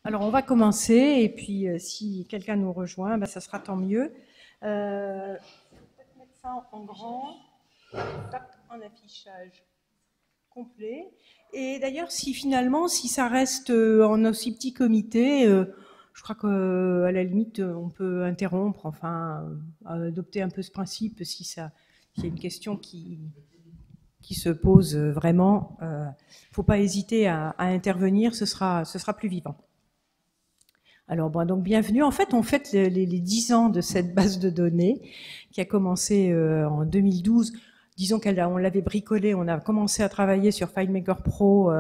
Alors, on va commencer, et puis si quelqu'un nous rejoint, ben, ça sera tant mieux. Peut-être mettre ça en grand, en affichage complet. Et d'ailleurs, si finalement, si ça reste en aussi petit comité, je crois qu'à la limite, on peut interrompre, enfin, adopter un peu ce principe si ça, s'il y a une question qui se pose vraiment. Faut pas hésiter à intervenir, ce sera plus vivant. Alors bon, donc bienvenue. En fait, on fête les 10 ans de cette base de données qui a commencé en 2012. Disons on l'avait bricolé, on a commencé à travailler sur FileMaker Pro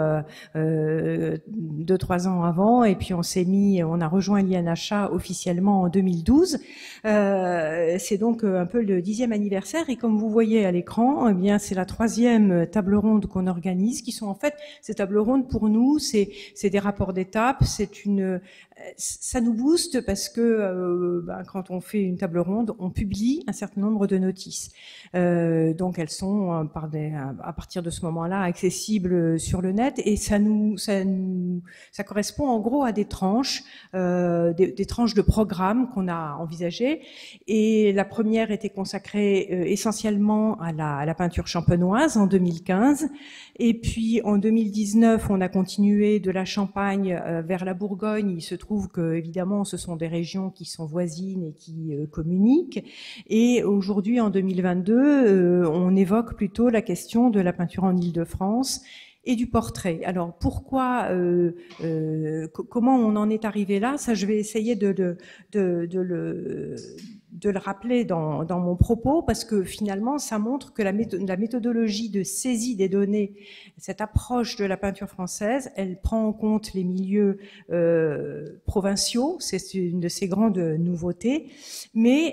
2-3 ans avant, et puis on a rejoint l'INHA officiellement en 2012. C'est donc un peu le 10e anniversaire, et comme vous voyez à l'écran, eh bien c'est la 3e table ronde qu'on organise, qui sont en fait ces tables rondes pour nous, c'est des rapports d'étape, ça nous booste parce que quand on fait une table ronde, on publie un certain nombre de notices. Donc elles sont à partir de ce moment-là accessibles sur le net, et ça correspond en gros à des tranches, des tranches de programmes qu'on a envisagées. Et la première était consacrée essentiellement à la peinture champenoise en 2015. Et puis en 2019, on a continué de la Champagne vers la Bourgogne. Il se trouve que évidemment, ce sont des régions qui sont voisines et qui communiquent. Et aujourd'hui, en 2022, on évoque plutôt la question de la peinture en Île-de-France et du portrait. Alors pourquoi, comment on en est arrivé là? Ça, je vais essayer de le rappeler dans mon propos, parce que finalement, ça montre que la méthodologie de saisie des données, cette approche de la peinture française, elle prend en compte les milieux provinciaux, c'est une de ces grandes nouveautés, mais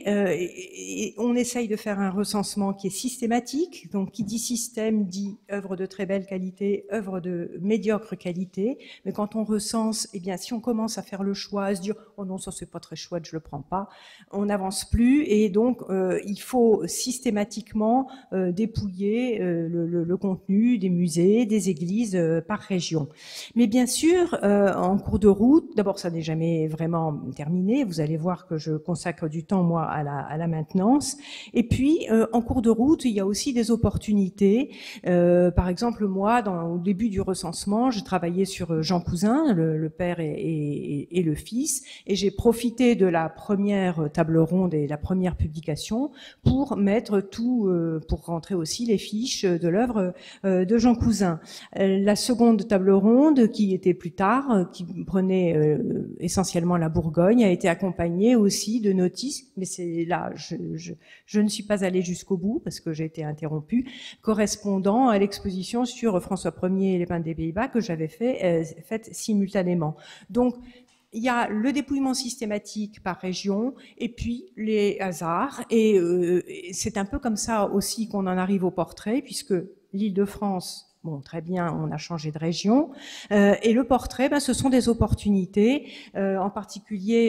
on essaye de faire un recensement qui est systématique, donc qui dit système dit œuvre de très belle qualité, œuvre de médiocre qualité, mais quand on recense, eh bien, si on commence à faire le choix, à se dire « oh non, ça c'est pas très chouette, je le prends pas », on n'avance plus, et donc il faut systématiquement dépouiller le contenu des musées, des églises par région. Mais bien sûr, en cours de route, d'abord ça n'est jamais vraiment terminé, vous allez voir que je consacre du temps moi à la maintenance, et puis en cours de route il y a aussi des opportunités. Par exemple, moi au début du recensement, je travaillais sur Jean Cousin, le père et le fils, et j'ai profité de la première table ronde et la première publication pour mettre tout, pour rentrer aussi les fiches de l'œuvre de Jean Cousin. La seconde table ronde, qui était plus tard, qui prenait essentiellement la Bourgogne, a été accompagnée aussi de notices, mais c'est là, je ne suis pas allée jusqu'au bout parce que j'ai été interrompue, correspondant à l'exposition sur François Ier et les peintres des Pays-Bas que j'avais faite simultanément. Donc, il y a le dépouillement systématique par région, et puis les hasards, et c'est un peu comme ça aussi qu'on en arrive au portrait, puisque l'Île-de-France, bon, très bien, on a changé de région. Et le portrait, ce sont des opportunités, en particulier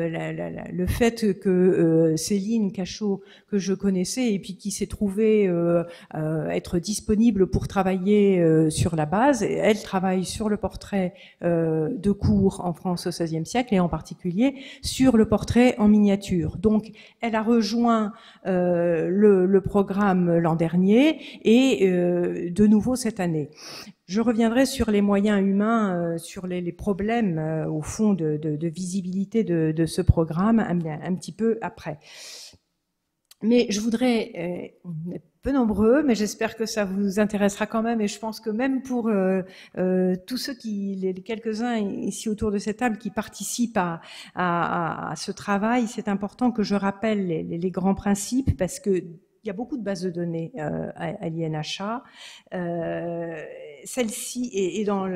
le fait que Céline Cachot, que je connaissais et puis qui s'est trouvée être disponible pour travailler sur la base, elle travaille sur le portrait de cours en France au XVIe siècle, et en particulier sur le portrait en miniature. Donc, elle a rejoint le programme l'an dernier, et de nouveau cette année. Je reviendrai sur les moyens humains, sur les problèmes au fond de visibilité de ce programme un petit peu après. Mais je voudrais, on est peu nombreux, mais j'espère que ça vous intéressera quand même, et je pense que même pour tous ceux les quelques-uns ici autour de cette table qui participent à ce travail, c'est important que je rappelle les grands principes, parce que il y a beaucoup de bases de données à l'INHA. Celle-ci est dans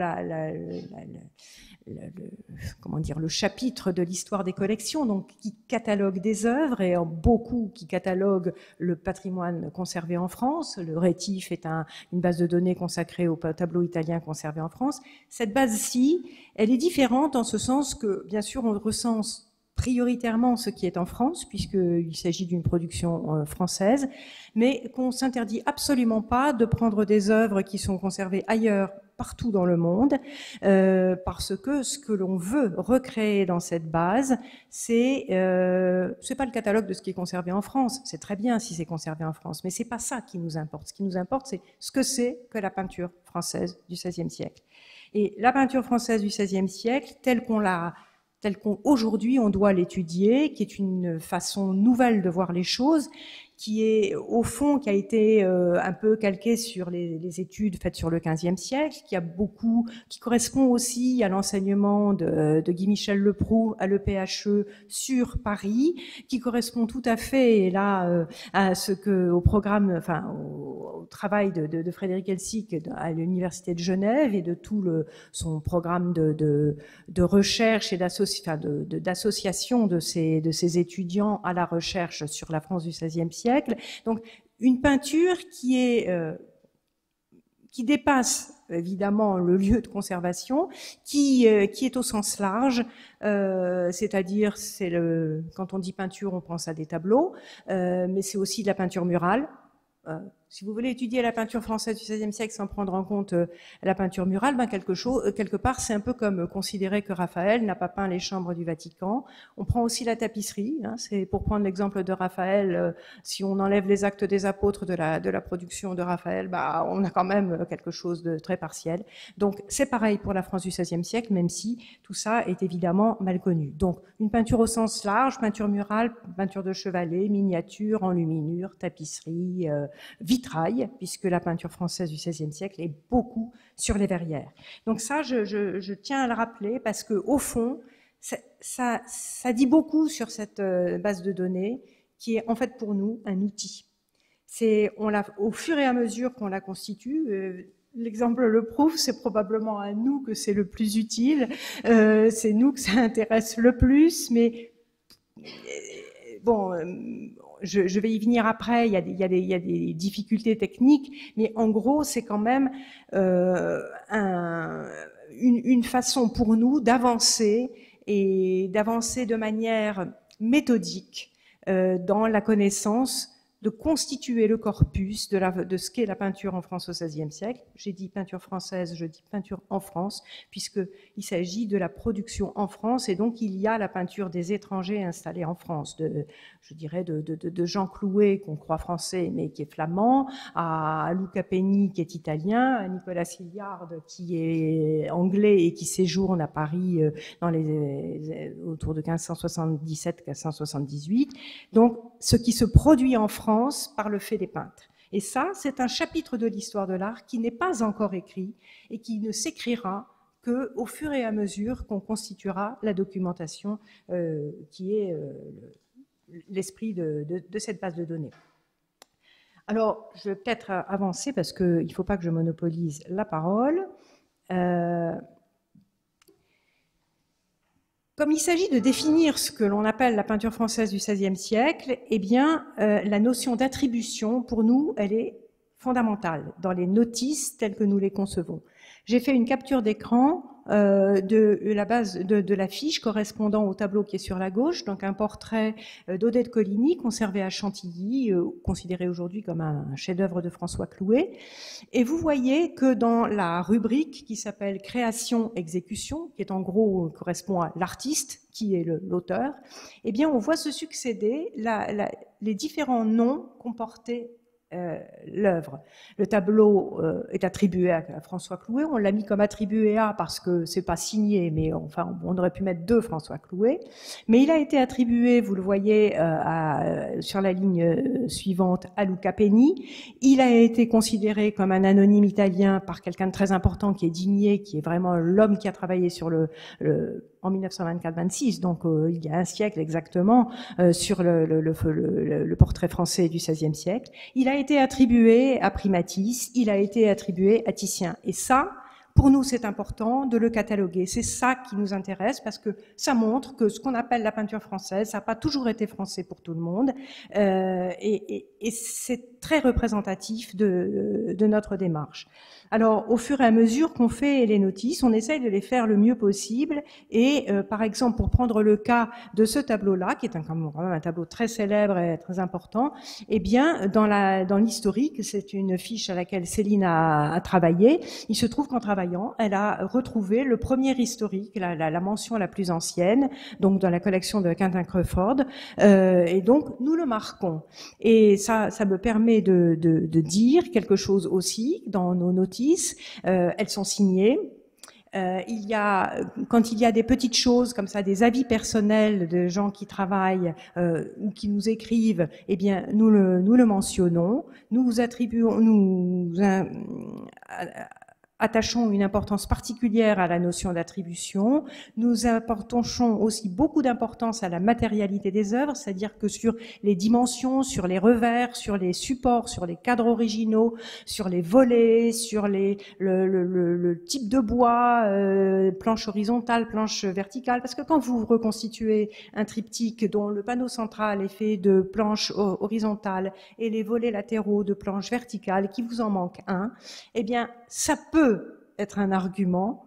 le chapitre de l'histoire des collections, donc qui catalogue des œuvres, et beaucoup qui catalogue le patrimoine conservé en France. Le Rétif est une base de données consacrée au tableau italien conservé en France. Cette base-ci, elle est différente en ce sens que, bien sûr, on recense prioritairement ce qui est en France, puisqu'il s'agit d'une production française, mais qu'on s'interdit absolument pas de prendre des œuvres qui sont conservées ailleurs, partout dans le monde, parce que ce que l'on veut recréer dans cette base, c'est pas le catalogue de ce qui est conservé en France. C'est très bien si c'est conservé en France, mais c'est pas ça qui nous importe. Ce qui nous importe, c'est ce que c'est que la peinture française du XVIe siècle. Et la peinture française du XVIe siècle, telle qu'aujourd'hui on doit l'étudier, qui est une façon nouvelle de voir les choses, qui est au fond, qui a été un peu calquée sur les études faites sur le XVe siècle, qui correspond aussi à l'enseignement de Guy Michel Leproux à l'EPHE sur Paris, qui correspond tout à fait là au programme, enfin au travail de Frédéric Elsik à l'université de Genève et de tout son programme de recherche et d'association de ces étudiants à la recherche sur la France du XVIe siècle. Donc, une peinture qui dépasse évidemment le lieu de conservation, qui est au sens large, c'est-à-dire quand on dit peinture, on pense à des tableaux, mais c'est aussi de la peinture murale. Si vous voulez étudier la peinture française du XVIe siècle sans prendre en compte la peinture murale, quelque part, c'est un peu comme considérer que Raphaël n'a pas peint les chambres du Vatican. On prend aussi la tapisserie. C'est pour prendre l'exemple de Raphaël. Si on enlève les actes des apôtres de la production de Raphaël, on a quand même quelque chose de très partiel. Donc, c'est pareil pour la France du XVIe siècle, même si tout ça est évidemment mal connu. Donc, une peinture au sens large, peinture murale, peinture de chevalet, miniature, enluminure, tapisserie, vitrail, puisque la peinture française du XVIe siècle est beaucoup sur les verrières. Donc ça, je tiens à le rappeler parce que au fond, ça dit beaucoup sur cette base de données qui est en fait pour nous un outil. Au fur et à mesure qu'on la constitue, l'exemple le prouve, c'est probablement à nous que c'est le plus utile, c'est nous que ça intéresse le plus, mais bon, je vais y venir après, il y a des difficultés techniques, mais en gros, c'est quand même une façon pour nous d'avancer et d'avancer de manière méthodique dans la connaissance, de constituer le corpus de ce qu'est la peinture en France au XVIe siècle. J'ai dit peinture française, je dis peinture en France, puisqu'il s'agit de la production en France, et donc il y a la peinture des étrangers installés en France, de Jean Clouet, qu'on croit français, mais qui est flamand, à Luca Peni, qui est italien, à Nicolas Silliard, qui est anglais et qui séjourne à Paris autour de 1577-1578. Donc, ce qui se produit en France par le fait des peintres. Et ça, c'est un chapitre de l'histoire de l'art qui n'est pas encore écrit et qui ne s'écrira qu'au fur et à mesure qu'on constituera la documentation qui est l'esprit de cette base de données. Alors, je vais peut-être avancer parce qu'il ne faut pas que je monopolise la parole. Comme il s'agit de définir ce que l'on appelle la peinture française du XVIe siècle, eh bien, la notion d'attribution, pour nous, elle est fondamentale dans les notices telles que nous les concevons. J'ai fait une capture d'écran de la base de l'affiche correspondant au tableau qui est sur la gauche, donc un portrait d'Odette Coligny conservé à Chantilly, considéré aujourd'hui comme un chef-d'œuvre de François Clouet. Et vous voyez que dans la rubrique qui s'appelle Création-Exécution, qui est en gros correspond à l'artiste qui est l'auteur, eh bien on voit se succéder les différents noms comportés l'œuvre. Le tableau est attribué à François Clouet. On l'a mis comme attribué à parce que c'est pas signé, mais enfin on aurait pu mettre 2 François Clouet. Mais il a été attribué, vous le voyez sur la ligne suivante, à Luca Peni. Il a été considéré comme un anonyme italien par quelqu'un de très important qui est Digné, qui est vraiment l'homme qui a travaillé sur en 1924-26, donc il y a un siècle exactement, sur le portrait français du XVIe siècle. Il a été attribué à Primatis, il a été attribué à Titien. Et ça, pour nous, c'est important de le cataloguer. C'est ça qui nous intéresse parce que ça montre que ce qu'on appelle la peinture française, ça n'a pas toujours été français pour tout le monde, et c'est très représentatif de notre démarche. Alors, au fur et à mesure qu'on fait les notices, on essaye de les faire le mieux possible. Et par exemple, pour prendre le cas de ce tableau-là, qui est quand même un tableau très célèbre et très important, eh bien, dans l'historique, c'est une fiche à laquelle Céline a travaillé. Il se trouve qu'en travaillant, elle a retrouvé le premier historique, la mention la plus ancienne, donc dans la collection de Quentin Crawford. Et donc, nous le marquons. Et ça me permet de dire quelque chose aussi dans nos notices. Elles sont signées. Quand il y a des petites choses comme ça, des avis personnels de gens qui travaillent ou qui nous écrivent, eh bien nous le mentionnons. Nous attachons une importance particulière à la notion d'attribution. Nous attachons aussi beaucoup d'importance à la matérialité des œuvres, c'est-à-dire que sur les dimensions, sur les revers, sur les supports, sur les cadres originaux, sur les volets, sur le type de bois, planche horizontale, planche verticale, parce que quand vous reconstituez un triptyque dont le panneau central est fait de planches horizontales et les volets latéraux de planches verticales, qui vous en manque un, eh bien, ça peut être un argument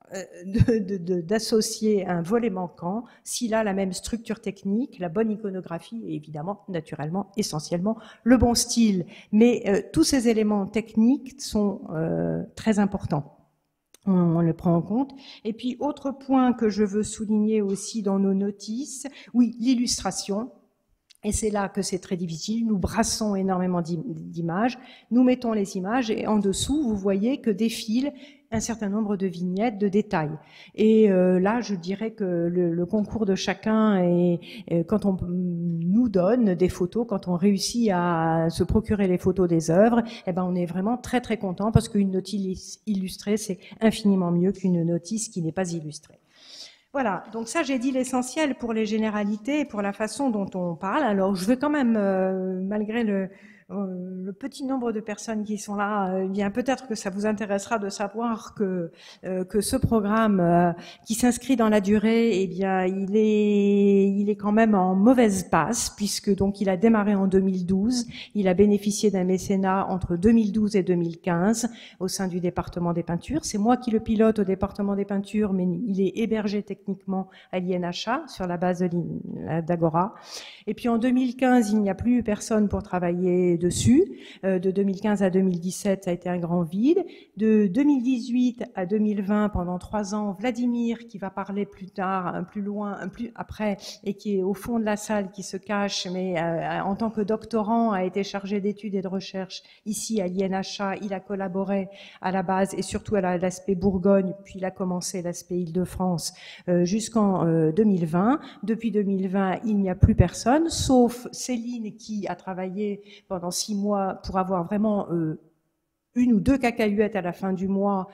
d'associer un volet manquant s'il a la même structure technique, la bonne iconographie et évidemment, naturellement, essentiellement, le bon style. Mais tous ces éléments techniques sont très importants. On le prend en compte. Et puis, autre point que je veux souligner aussi dans nos notices, oui, l'illustration. Et c'est là que c'est très difficile. Nous brassons énormément d'images, nous mettons les images et en dessous, vous voyez que défilent un certain nombre de vignettes, de détails. Et là, je dirais que le concours de chacun, et quand on nous donne des photos, quand on réussit à se procurer les photos des œuvres, eh ben on est vraiment très très content parce qu'une notice illustrée, c'est infiniment mieux qu'une notice qui n'est pas illustrée. Voilà, donc ça j'ai dit l'essentiel pour les généralités et pour la façon dont on parle. Alors je vais quand même, malgré le petit nombre de personnes qui sont là, bien peut-être que ça vous intéressera de savoir que ce programme qui s'inscrit dans la durée, eh bien il est quand même en mauvaise passe puisque donc il a démarré en 2012, il a bénéficié d'un mécénat entre 2012 et 2015 au sein du département des peintures. C'est moi qui le pilote au département des peintures, mais il est hébergé techniquement à l'INHA sur la base d'Agora. Et puis en 2015, il n'y a plus personne pour travailler dessus. De 2015 à 2017, ça a été un grand vide. De 2018 à 2020, pendant 3 ans, Vladimir, qui va parler plus tard, plus loin, plus après, et qui est au fond de la salle, qui se cache, mais en tant que doctorant, a été chargé d'études et de recherche ici à l'INHA. Il a collaboré à la base et surtout à l'aspect Bourgogne, puis il a commencé l'aspect Île-de-France jusqu'en 2020. Depuis 2020, il n'y a plus personne, sauf Céline qui a travaillé pendant 6 mois pour avoir vraiment 1 ou 2 cacahuètes à la fin du mois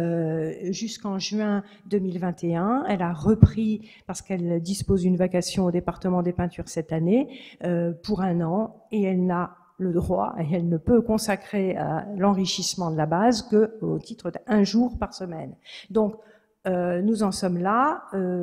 jusqu'en juin 2021. Elle a repris parce qu'elle dispose d'une vacation au département des peintures cette année pour 1 an et elle n'a le droit et elle ne peut consacrer à l'enrichissement de la base qu'au titre d'1 jour par semaine. Donc nous en sommes là,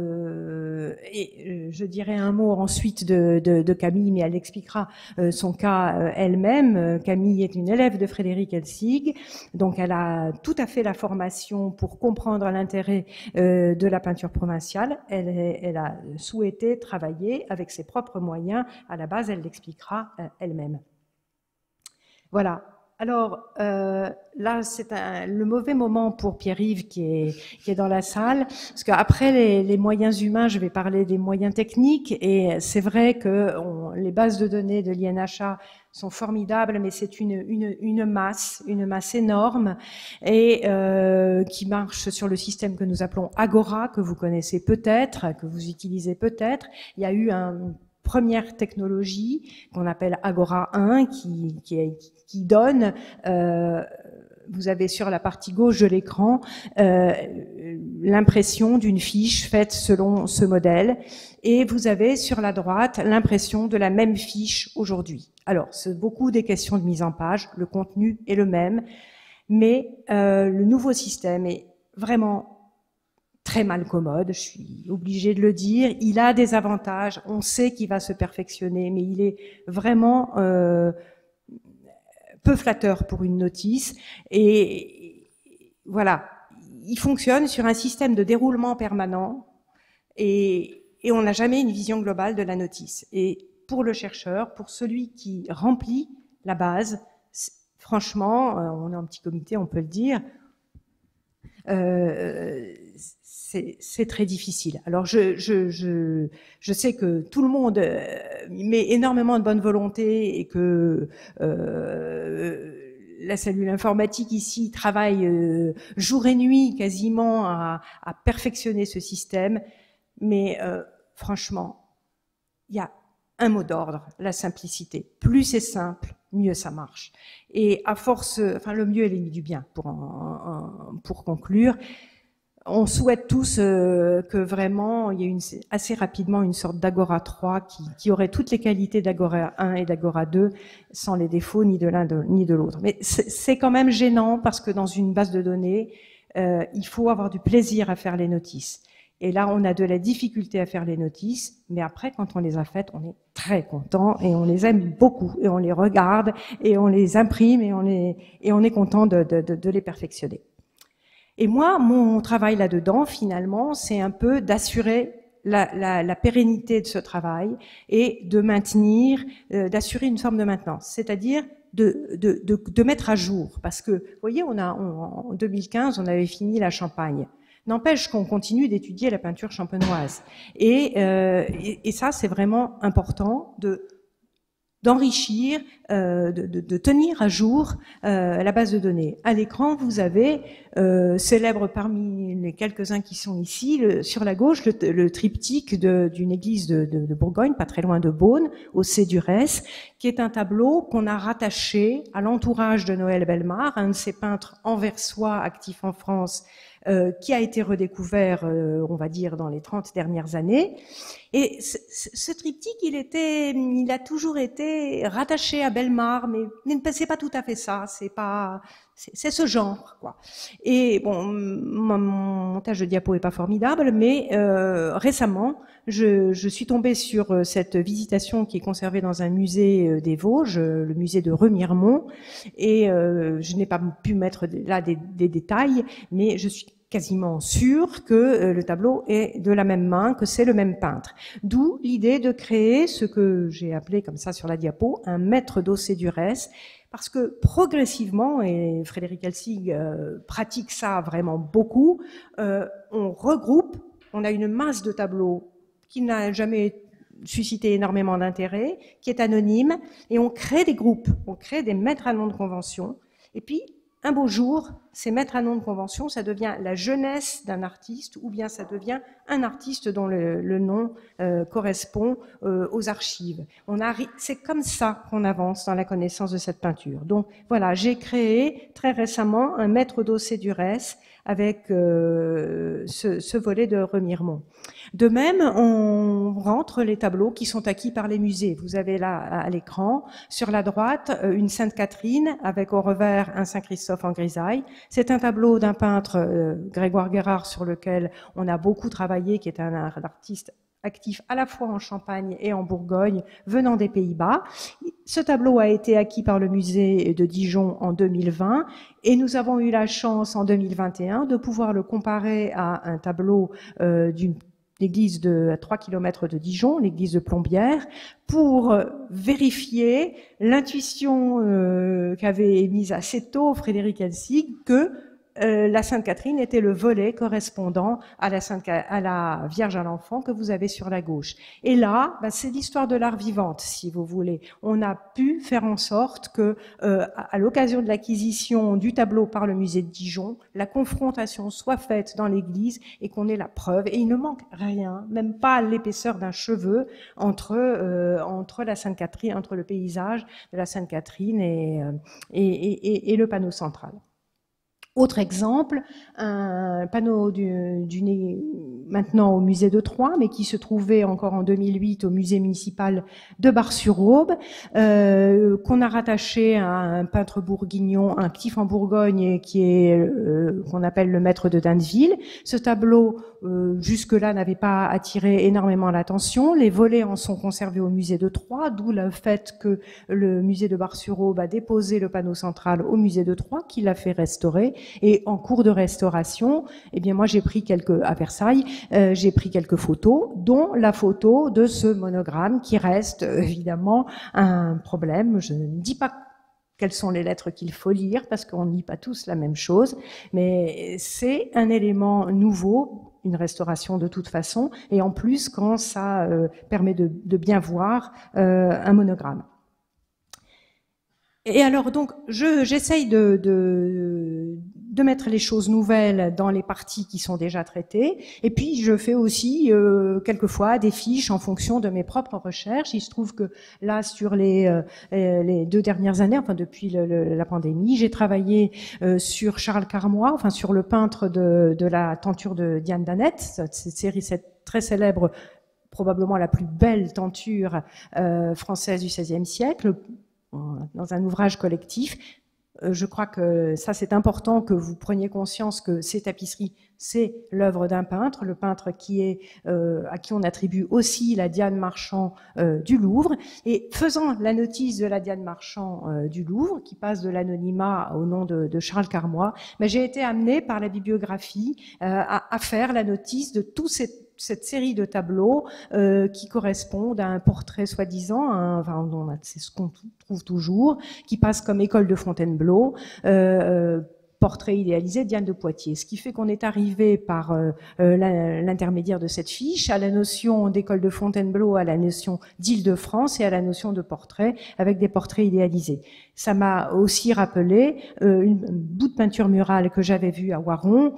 et je dirai un mot ensuite de Camille, mais elle expliquera son cas elle-même. Camille est une élève de Frédéric Elsig, donc elle a tout à fait la formation pour comprendre l'intérêt de la peinture provinciale. Elle a souhaité travailler avec ses propres moyens. À la base, elle l'expliquera elle-même. Voilà. Alors là, c'est le mauvais moment pour Pierre-Yves qui est dans la salle, parce qu'après les moyens humains, je vais parler des moyens techniques, et c'est vrai que les bases de données de l'INHA sont formidables, mais c'est une masse énorme, et qui marche sur le système que nous appelons Agora, que vous connaissez peut-être, que vous utilisez peut-être. Il y a eu une première technologie qu'on appelle Agora 1 qui donne, vous avez sur la partie gauche de l'écran l'impression d'une fiche faite selon ce modèle, et vous avez sur la droite l'impression de la même fiche aujourd'hui. Alors, c'est beaucoup des questions de mise en page, le contenu est le même, mais le nouveau système est vraiment très malcommode, je suis obligée de le dire. Il a des avantages, on sait qu'il va se perfectionner, mais il est vraiment peu flatteur pour une notice. Et voilà, il fonctionne sur un système de déroulement permanent et on n'a jamais une vision globale de la notice. Et pour le chercheur, pour celui qui remplit la base, franchement, on est en petit comité, on peut le dire, c'est très difficile. Alors je sais que tout le monde met énormément de bonne volonté et que la cellule informatique ici travaille jour et nuit quasiment à perfectionner ce système, mais franchement, il y a un mot d'ordre, la simplicité. Plus c'est simple, mieux ça marche. Et à force, enfin le mieux est l'ennemi du bien, pour conclure. On souhaite tous que vraiment il y ait assez rapidement une sorte d'Agora 3 qui aurait toutes les qualités d'Agora 1 et d'Agora 2 sans les défauts ni de l'un ni de l'autre. Mais c'est quand même gênant parce que dans une base de données, il faut avoir du plaisir à faire les notices. Et là, on a de la difficulté à faire les notices, mais après, quand on les a faites, on est très content et on les aime beaucoup et on les regarde et on les imprime et on est content de les perfectionner. Et moi, mon travail là-dedans, finalement, c'est un peu d'assurer la pérennité de ce travail et de maintenir, d'assurer une forme de maintenance, c'est-à-dire de mettre à jour. Parce que, vous voyez, en 2015, on avait fini la Champagne. N'empêche qu'on continue d'étudier la peinture champenoise. Et ça, c'est vraiment important d'enrichir, de tenir à jour la base de données. À l'écran, vous avez, célèbre parmi les quelques-uns qui sont ici, sur la gauche, le triptyque d'une église de Bourgogne, pas très loin de Beaune, au Cédurès, qui est un tableau qu'on a rattaché à l'entourage de Noël Bellemare, un de ces peintres anversois actifs en France, qui a été redécouvert, on va dire, dans les 30 dernières années. Et ce triptyque, il a toujours été rattaché à Bellemare, mais c'est pas tout à fait ça. C'est ce genre, quoi. Et bon, mon montage de diapo est pas formidable, mais récemment, je suis tombée sur cette visitation qui est conservée dans un musée des Vosges, le musée de Remiremont, et je n'ai pas pu mettre là des détails, mais je suis quasiment sûr que le tableau est de la même main, que c'est le même peintre. D'où l'idée de créer ce que j'ai appelé comme ça sur la diapo, un maître d'Océdurès, parce que progressivement, et Frédéric Elsig pratique ça vraiment beaucoup, on regroupe, on a une masse de tableaux qui n'a jamais suscité énormément d'intérêt, qui est anonyme, et on crée des groupes, on crée des maîtres à nom de convention, et puis un beau jour, ces maîtres à nom de convention, ça devient la jeunesse d'un artiste ou bien ça devient un artiste dont le nom correspond aux archives. C'est comme ça qu'on avance dans la connaissance de cette peinture. Donc voilà, j'ai créé très récemment un maître d'Océdurès avec ce volet de Remiremont. De même, on rentre les tableaux qui sont acquis par les musées. Vous avez là à l'écran, sur la droite, une Sainte Catherine avec au revers un Saint Christophe en grisaille. C'est un tableau d'un peintre, Grégoire Guérard, sur lequel on a beaucoup travaillé, qui est un artiste actif à la fois en Champagne et en Bourgogne, venant des Pays-Bas. Ce tableau a été acquis par le musée de Dijon en 2020 et nous avons eu la chance en 2021 de pouvoir le comparer à un tableau d'une l'église à 3 km de Dijon, l'église de Plombières, pour vérifier l'intuition qu'avait émise assez tôt Frédéric Elsig que la Sainte Catherine était le volet correspondant à la Vierge à l'Enfant que vous avez sur la gauche. Et là, c'est l'histoire de l'art vivante, si vous voulez. On a pu faire en sorte que, à l'occasion de l'acquisition du tableau par le musée de Dijon, la confrontation soit faite dans l'église et qu'on ait la preuve. Et il ne manque rien, même pas l'épaisseur d'un cheveu entre la Sainte Catherine, entre le paysage de la Sainte Catherine et le panneau central. Autre exemple, un panneau maintenant au musée de Troyes, mais qui se trouvait encore en 2008 au musée municipal de Bar-sur-Aube, qu'on a rattaché à un peintre bourguignon, un actif en Bourgogne, qui est qu'on appelle le maître de Danneville. Ce tableau, jusque-là, n'avait pas attiré énormément l'attention. Les volets en sont conservés au musée de Troyes, d'où le fait que le musée de Bar-sur-Aube a déposé le panneau central au musée de Troyes, qui l'a fait restaurer. Et en cours de restauration, eh bien moi j'ai pris à Versailles, j'ai pris quelques photos, dont la photo de ce monogramme qui reste évidemment un problème. Je ne dis pas quelles sont les lettres qu'il faut lire, parce qu'on ne lit pas tous la même chose, mais c'est un élément nouveau, une restauration de toute façon, et en plus quand ça permet de bien voir un monogramme. Et alors donc j'essaye de mettre les choses nouvelles dans les parties qui sont déjà traitées, et puis je fais aussi quelquefois des fiches en fonction de mes propres recherches. Il se trouve que là sur les 2 dernières années, enfin depuis la pandémie, j'ai travaillé sur Charles Carmois, enfin sur le peintre de la tenture de Diane d'Annette, cette série très célèbre, probablement la plus belle tenture française du XVIe siècle, dans un ouvrage collectif. Je crois que ça, c'est important que vous preniez conscience que ces tapisseries, c'est l'œuvre d'un peintre, le peintre qui est à qui on attribue aussi la Diane Marchand du Louvre. Et faisant la notice de la Diane Marchand du Louvre, qui passe de l'anonymat au nom de Charles Carmois, mais j'ai été amenée par la bibliographie à faire la notice de tous cette série de tableaux qui correspondent à un portrait soi-disant, enfin, c'est ce qu'on trouve toujours, qui passe comme école de Fontainebleau, portrait idéalisé Diane de Poitiers. Ce qui fait qu'on est arrivé par l'intermédiaire de cette fiche à la notion d'école de Fontainebleau, à la notion d'Île-de-France et à la notion de portrait avec des portraits idéalisés. Ça m'a aussi rappelé un bout de peinture murale que j'avais vu à Waron,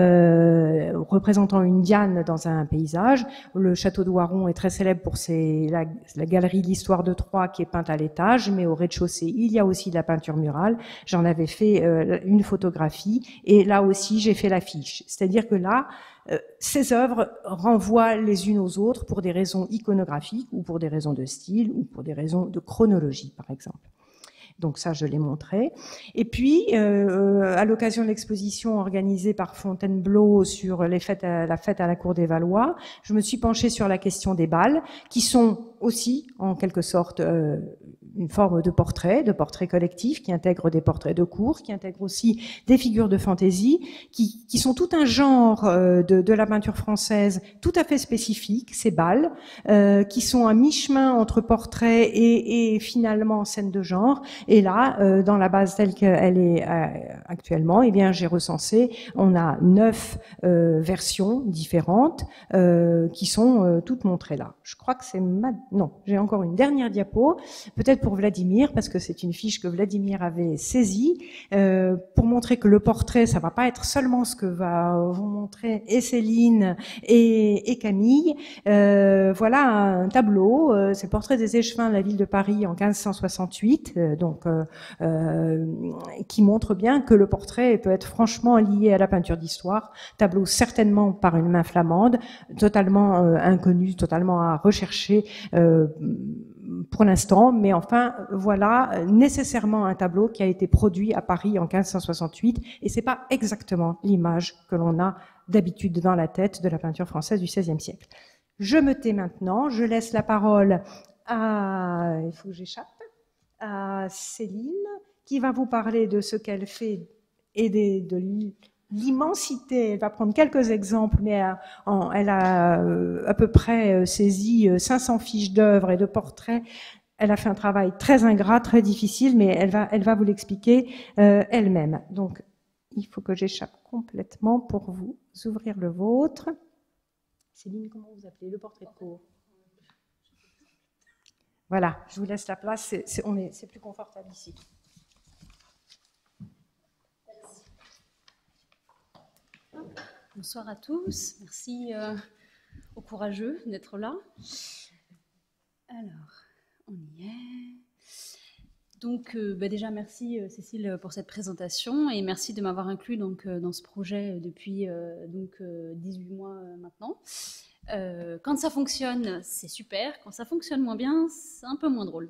représentant une Diane dans un paysage. Le château de Waron est très célèbre pour la galerie d'histoire de Troyes qui est peinte à l'étage, mais au rez-de-chaussée, il y a aussi de la peinture murale. J'en avais fait une photographie et là aussi, j'ai fait l'affiche. C'est-à-dire que là, ces œuvres renvoient les unes aux autres pour des raisons iconographiques ou pour des raisons de style ou pour des raisons de chronologie, par exemple. Donc ça, je l'ai montré. Et puis, à l'occasion de l'exposition organisée par Fontainebleau sur la fête à la Cour des Valois, je me suis penchée sur la question des bals, qui sont aussi, en quelque sorte, une forme de portrait collectif, qui intègre des portraits de cour, qui intègre aussi des figures de fantaisie, qui sont tout un genre de la peinture française tout à fait spécifique, ces bals, qui sont à mi-chemin entre portrait et finalement scène de genre. Et là, dans la base telle qu'elle est actuellement, eh bien, j'ai recensé, on a 9 versions différentes qui sont toutes montrées là. Je crois que c'est non, j'ai encore une dernière diapo, peut-être pour Vladimir, parce que c'est une fiche que Vladimir avait saisie, pour montrer que le portrait, ça va pas être seulement ce que va vous montrer et Céline et Camille. Voilà un tableau, c'est le portrait des échevins de la ville de Paris en 1568, qui montre bien que le portrait peut être franchement lié à la peinture d'histoire. Tableau certainement par une main flamande, totalement inconnu, totalement à rechercher pour l'instant, mais enfin voilà nécessairement un tableau qui a été produit à Paris en 1568, et c'est pas exactement l'image que l'on a d'habitude dans la tête de la peinture française du XVIe siècle. Je me tais maintenant, je laisse la parole à, il faut que j'échappe, à Céline, qui va vous parler de ce qu'elle fait et de l'immensité. Elle va prendre quelques exemples, mais elle a à peu près saisi 500 fiches d'œuvres et de portraits. Elle a fait un travail très ingrat, très difficile, mais elle va vous l'expliquer elle-même. Donc, il faut que j'échappe complètement pour vous ouvrir le vôtre. Céline, comment vous appelez le portrait de cour? Voilà, je vous laisse la place, c'est plus confortable ici. Bonsoir à tous, merci aux courageux d'être là. Alors, on y est. Donc, déjà, merci Cécile pour cette présentation et merci de m'avoir inclus dans ce projet depuis 18 mois maintenant. moment. Quand ça fonctionne, c'est super. Quand ça fonctionne moins bien, c'est un peu moins drôle.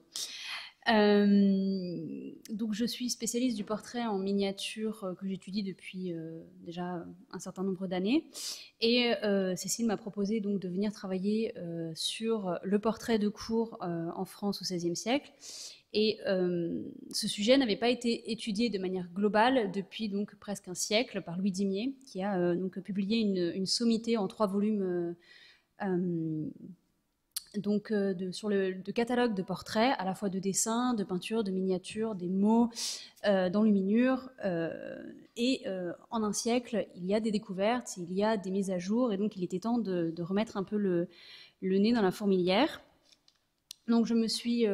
Donc je suis spécialiste du portrait en miniature que j'étudie depuis déjà un certain nombre d'années, et Cécile m'a proposé donc de venir travailler sur le portrait de cour en France au XVIe siècle. Et ce sujet n'avait pas été étudié de manière globale depuis donc presque un siècle par Louis Dimier, qui a donc publié une sommité en 3 volumes donc de catalogue de portraits, à la fois de dessins, de peintures, de miniatures, des mots, d'enluminures. Et en un siècle, il y a des découvertes, il y a des mises à jour, et donc il était temps de remettre un peu le nez dans la fourmilière. Donc mon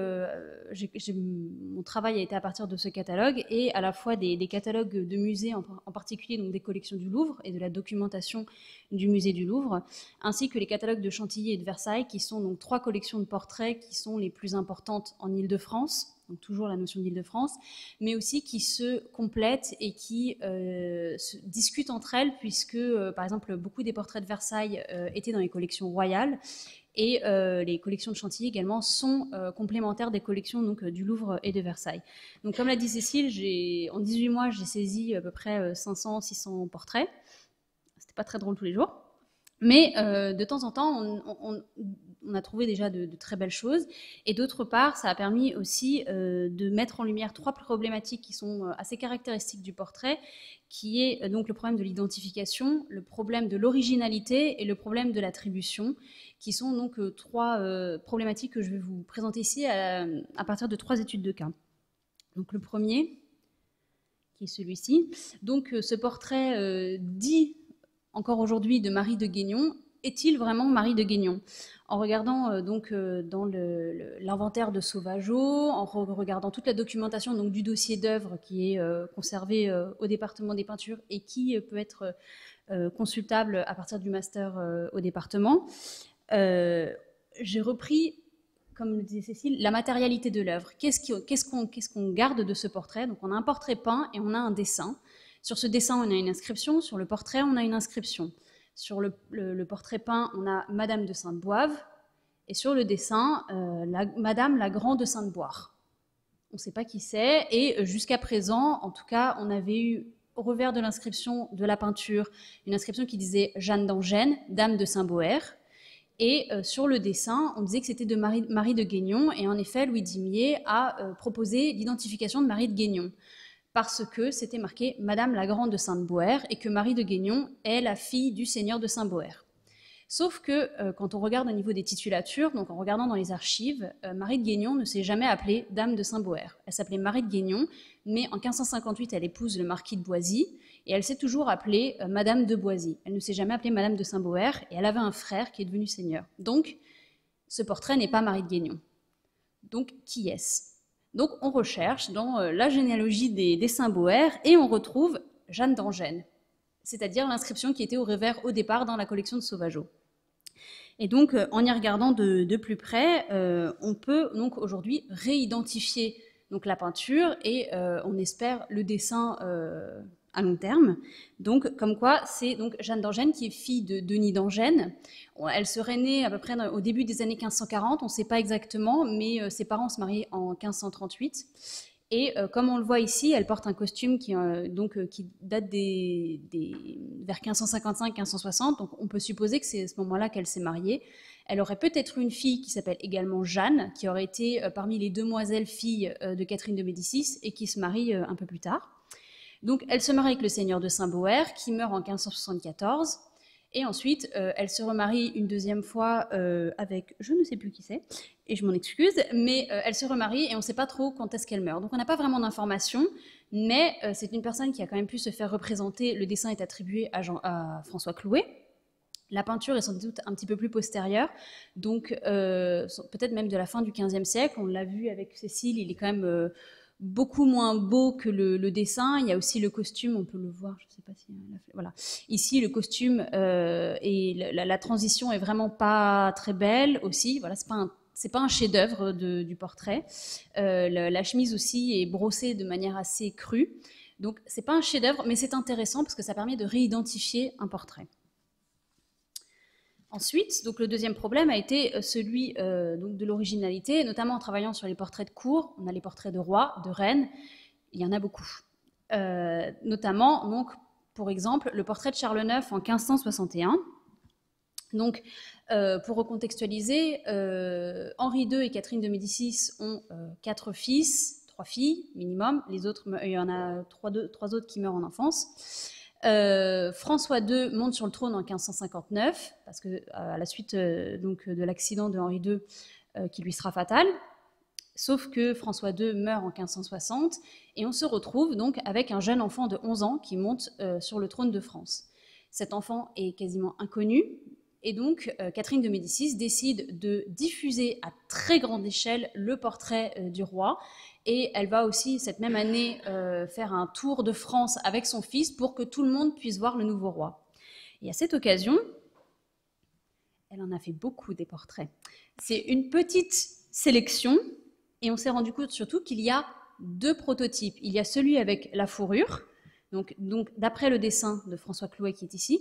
travail a été à partir de ce catalogue, et à la fois des catalogues de musées, en particulier donc des collections du Louvre et de la documentation du musée du Louvre, ainsi que les catalogues de Chantilly et de Versailles, qui sont donc 3 collections de portraits qui sont les plus importantes en Île-de-France, donc toujours la notion d'Île-de-France, mais aussi qui se complètent et qui se discutent entre elles, puisque par exemple beaucoup des portraits de Versailles étaient dans les collections royales, et les collections de Chantilly également sont complémentaires des collections donc, du Louvre et de Versailles. Donc comme l'a dit Cécile, en 18 mois, j'ai saisi à peu près 500-600 portraits. C'était pas très drôle tous les jours. Mais de temps en temps, on a trouvé déjà de très belles choses. Et d'autre part, ça a permis aussi de mettre en lumière 3 problématiques qui sont assez caractéristiques du portrait, qui est donc le problème de l'identification, le problème de l'originalité et le problème de l'attribution, qui sont donc 3 problématiques que je vais vous présenter ici à partir de 3 études de cas. Donc le premier, qui est celui-ci. Donc ce portrait dit encore aujourd'hui de Marie de Guégnon, est-il vraiment Marie de Guégnon? En regardant dans l'inventaire de Sauvageau, en regardant toute la documentation donc, du dossier d'œuvre qui est conservé au département des peintures et qui peut être consultable à partir du master au département, j'ai repris, comme le disait Cécile, la matérialité de l'œuvre. Qu'est-ce qu'on garde de ce portrait? Donc on a un portrait peint et on a un dessin. Sur ce dessin, on a une inscription. Sur le portrait, on a une inscription. Sur le portrait peint, on a Madame de Sainte-Boive. Et sur le dessin, Madame la Grande de Sainte-Boire. On ne sait pas qui c'est. Et jusqu'à présent, en tout cas, on avait eu au revers de l'inscription de la peinture une inscription qui disait Jeanne d'Angène, Dame de Saint-Boër. Et sur le dessin, on disait que c'était de Marie de Guégnon. Et en effet, Louis Dimier a proposé l'identification de Marie de Guégnon, parce que c'était marqué Madame la Grande de Sainte-Boër et que Marie de Guégnon est la fille du seigneur de Saint-Boër. Sauf que quand on regarde au niveau des titulatures, donc en regardant dans les archives, Marie de Guégnon ne s'est jamais appelée Dame de Saint-Boër. Elle s'appelait Marie de Guégnon, mais en 1558, elle épouse le marquis de Boisy, et elle s'est toujours appelée Madame de Boisy. Elle ne s'est jamais appelée Madame de Saint-Boër, et elle avait un frère qui est devenu seigneur. Donc, ce portrait n'est pas Marie de Guégnon. Donc, qui est-ce? Donc, on recherche dans la généalogie des Saint-Boër, et on retrouve Jeanne d'Angène, c'est-à-dire l'inscription qui était au revers au départ dans la collection de Sauvageau. Et donc, en y regardant de plus près, on peut donc aujourd'hui réidentifier donc, la peinture et on espère le dessin à long terme. Donc, comme quoi, c'est donc Jeanne d'Angène qui est fille de Denis d'Angène. Elle serait née à peu près au début des années 1540, on ne sait pas exactement, mais ses parents se marient en 1538. Et comme on le voit ici, elle porte un costume qui date vers 1555-1560, donc on peut supposer que c'est à ce moment-là qu'elle s'est mariée. Elle aurait peut-être une fille qui s'appelle également Jeanne, qui aurait été parmi les demoiselles filles de Catherine de Médicis et qui se marie un peu plus tard. Donc elle se marie avec le seigneur de Saint-Boër, qui meurt en 1574. Et ensuite, elle se remarie une deuxième fois avec, je ne sais plus qui c'est, et je m'en excuse, mais elle se remarie et on ne sait pas trop quand est-ce qu'elle meurt. Donc on n'a pas vraiment d'informations, mais c'est une personne qui a quand même pu se faire représenter. Le dessin est attribué à François Clouet. La peinture est sans doute un petit peu plus postérieure, donc peut-être même de la fin du XVe siècle. On l'a vu avec Cécile, il est quand même beaucoup moins beau que le dessin. Il y a aussi le costume, on peut le voir, je ne sais pas si voilà. Ici, le costume et la transition est vraiment pas très belle aussi. Voilà, c'est pas un chef-d'œuvre du portrait. La chemise aussi est brossée de manière assez crue. Donc, c'est pas un chef-d'œuvre, mais c'est intéressant parce que ça permet de réidentifier un portrait. Ensuite, donc le deuxième problème a été celui donc de l'originalité, notamment en travaillant sur les portraits de cour. On a les portraits de rois, de reines, il y en a beaucoup. Notamment, donc, pour exemple, le portrait de Charles IX en 1561. Donc, pour recontextualiser, Henri II et Catherine de Médicis ont 4 fils, 3 filles minimum. Les autres, il y en a 3 autres qui meurent en enfance. François II monte sur le trône en 1559 parce que à la suite donc de l'accident de Henri II qui lui sera fatal. Sauf que François II meurt en 1560 et on se retrouve donc avec un jeune enfant de 11 ans qui monte sur le trône de France. Cet enfant est quasiment inconnu et donc Catherine de Médicis décide de diffuser à très grande échelle le portrait du roi. Et elle va aussi, cette même année, faire un tour de France avec son fils pour que tout le monde puisse voir le nouveau roi. Et à cette occasion, elle en a fait beaucoup des portraits. C'est une petite sélection, et on s'est rendu compte surtout qu'il y a 2 prototypes. Il y a celui avec la fourrure, donc d'après le dessin de François Clouet qui est ici.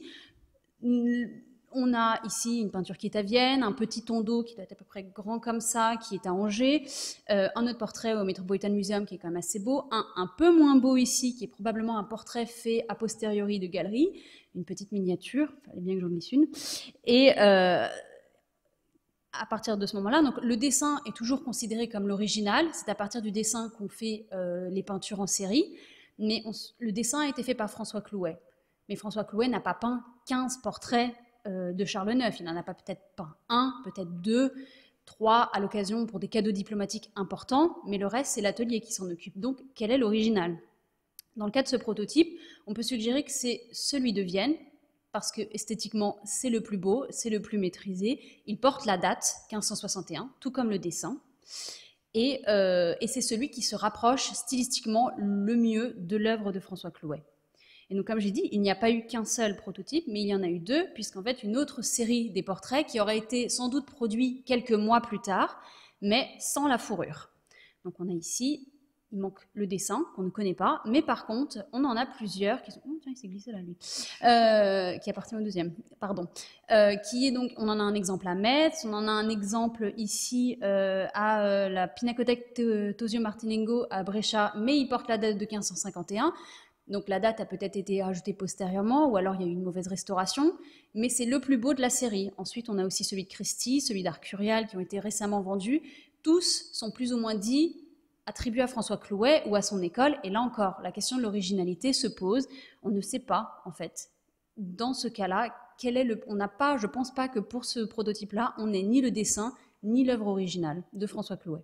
On a ici une peinture qui est à Vienne, un petit tonneau qui doit être à peu près grand comme ça, qui est à Angers, un autre portrait au Metropolitan Museum qui est quand même assez beau, un peu moins beau ici, qui est probablement un portrait fait a posteriori de galerie, une petite miniature, il fallait bien que j'en glisse une, et à partir de ce moment-là, donc le dessin est toujours considéré comme l'original, c'est à partir du dessin qu'on fait les peintures en série, mais le dessin a été fait par François Clouet. Mais François Clouet n'a pas peint 15 portraits de Charles IX. Il n'en a pas peut-être pas 1, peut-être 2, 3 à l'occasion pour des cadeaux diplomatiques importants, mais le reste, c'est l'atelier qui s'en occupe. Donc, quel est l'original? Dans le cas de ce prototype, on peut suggérer que c'est celui de Vienne, parce que esthétiquement, c'est le plus beau, c'est le plus maîtrisé. Il porte la date, 1561, tout comme le dessin. Et c'est celui qui se rapproche stylistiquement le mieux de l'œuvre de François Clouet. Et donc, comme j'ai dit, il n'y a pas eu qu'un seul prototype, mais il y en a eu 2, puisqu'en fait, une autre série des portraits qui aurait été sans doute produit quelques mois plus tard, mais sans la fourrure. Donc, on a ici, il manque le dessin, qu'on ne connaît pas, mais par contre, on en a plusieurs qui sont... Oh, tiens, il s'est glissé là, lui. Qui appartient au deuxième, pardon. Qui est donc, on en a un exemple à Metz, on en a un exemple ici à la Pinacothèque Tosio Martinengo à Brescia, mais il porte la date de 1551. Donc la date a peut-être été ajoutée postérieurement, ou alors il y a eu une mauvaise restauration, mais c'est le plus beau de la série. Ensuite, on a aussi celui de Christie, celui d'Arcurial, qui ont été récemment vendus. Tous sont plus ou moins dits attribués à François Clouet ou à son école, et là encore, la question de l'originalité se pose. On ne sait pas, en fait, dans ce cas-là, on n'a pas, je ne pense pas que pour ce prototype-là, on n'ait ni le dessin, ni l'œuvre originale de François Clouet.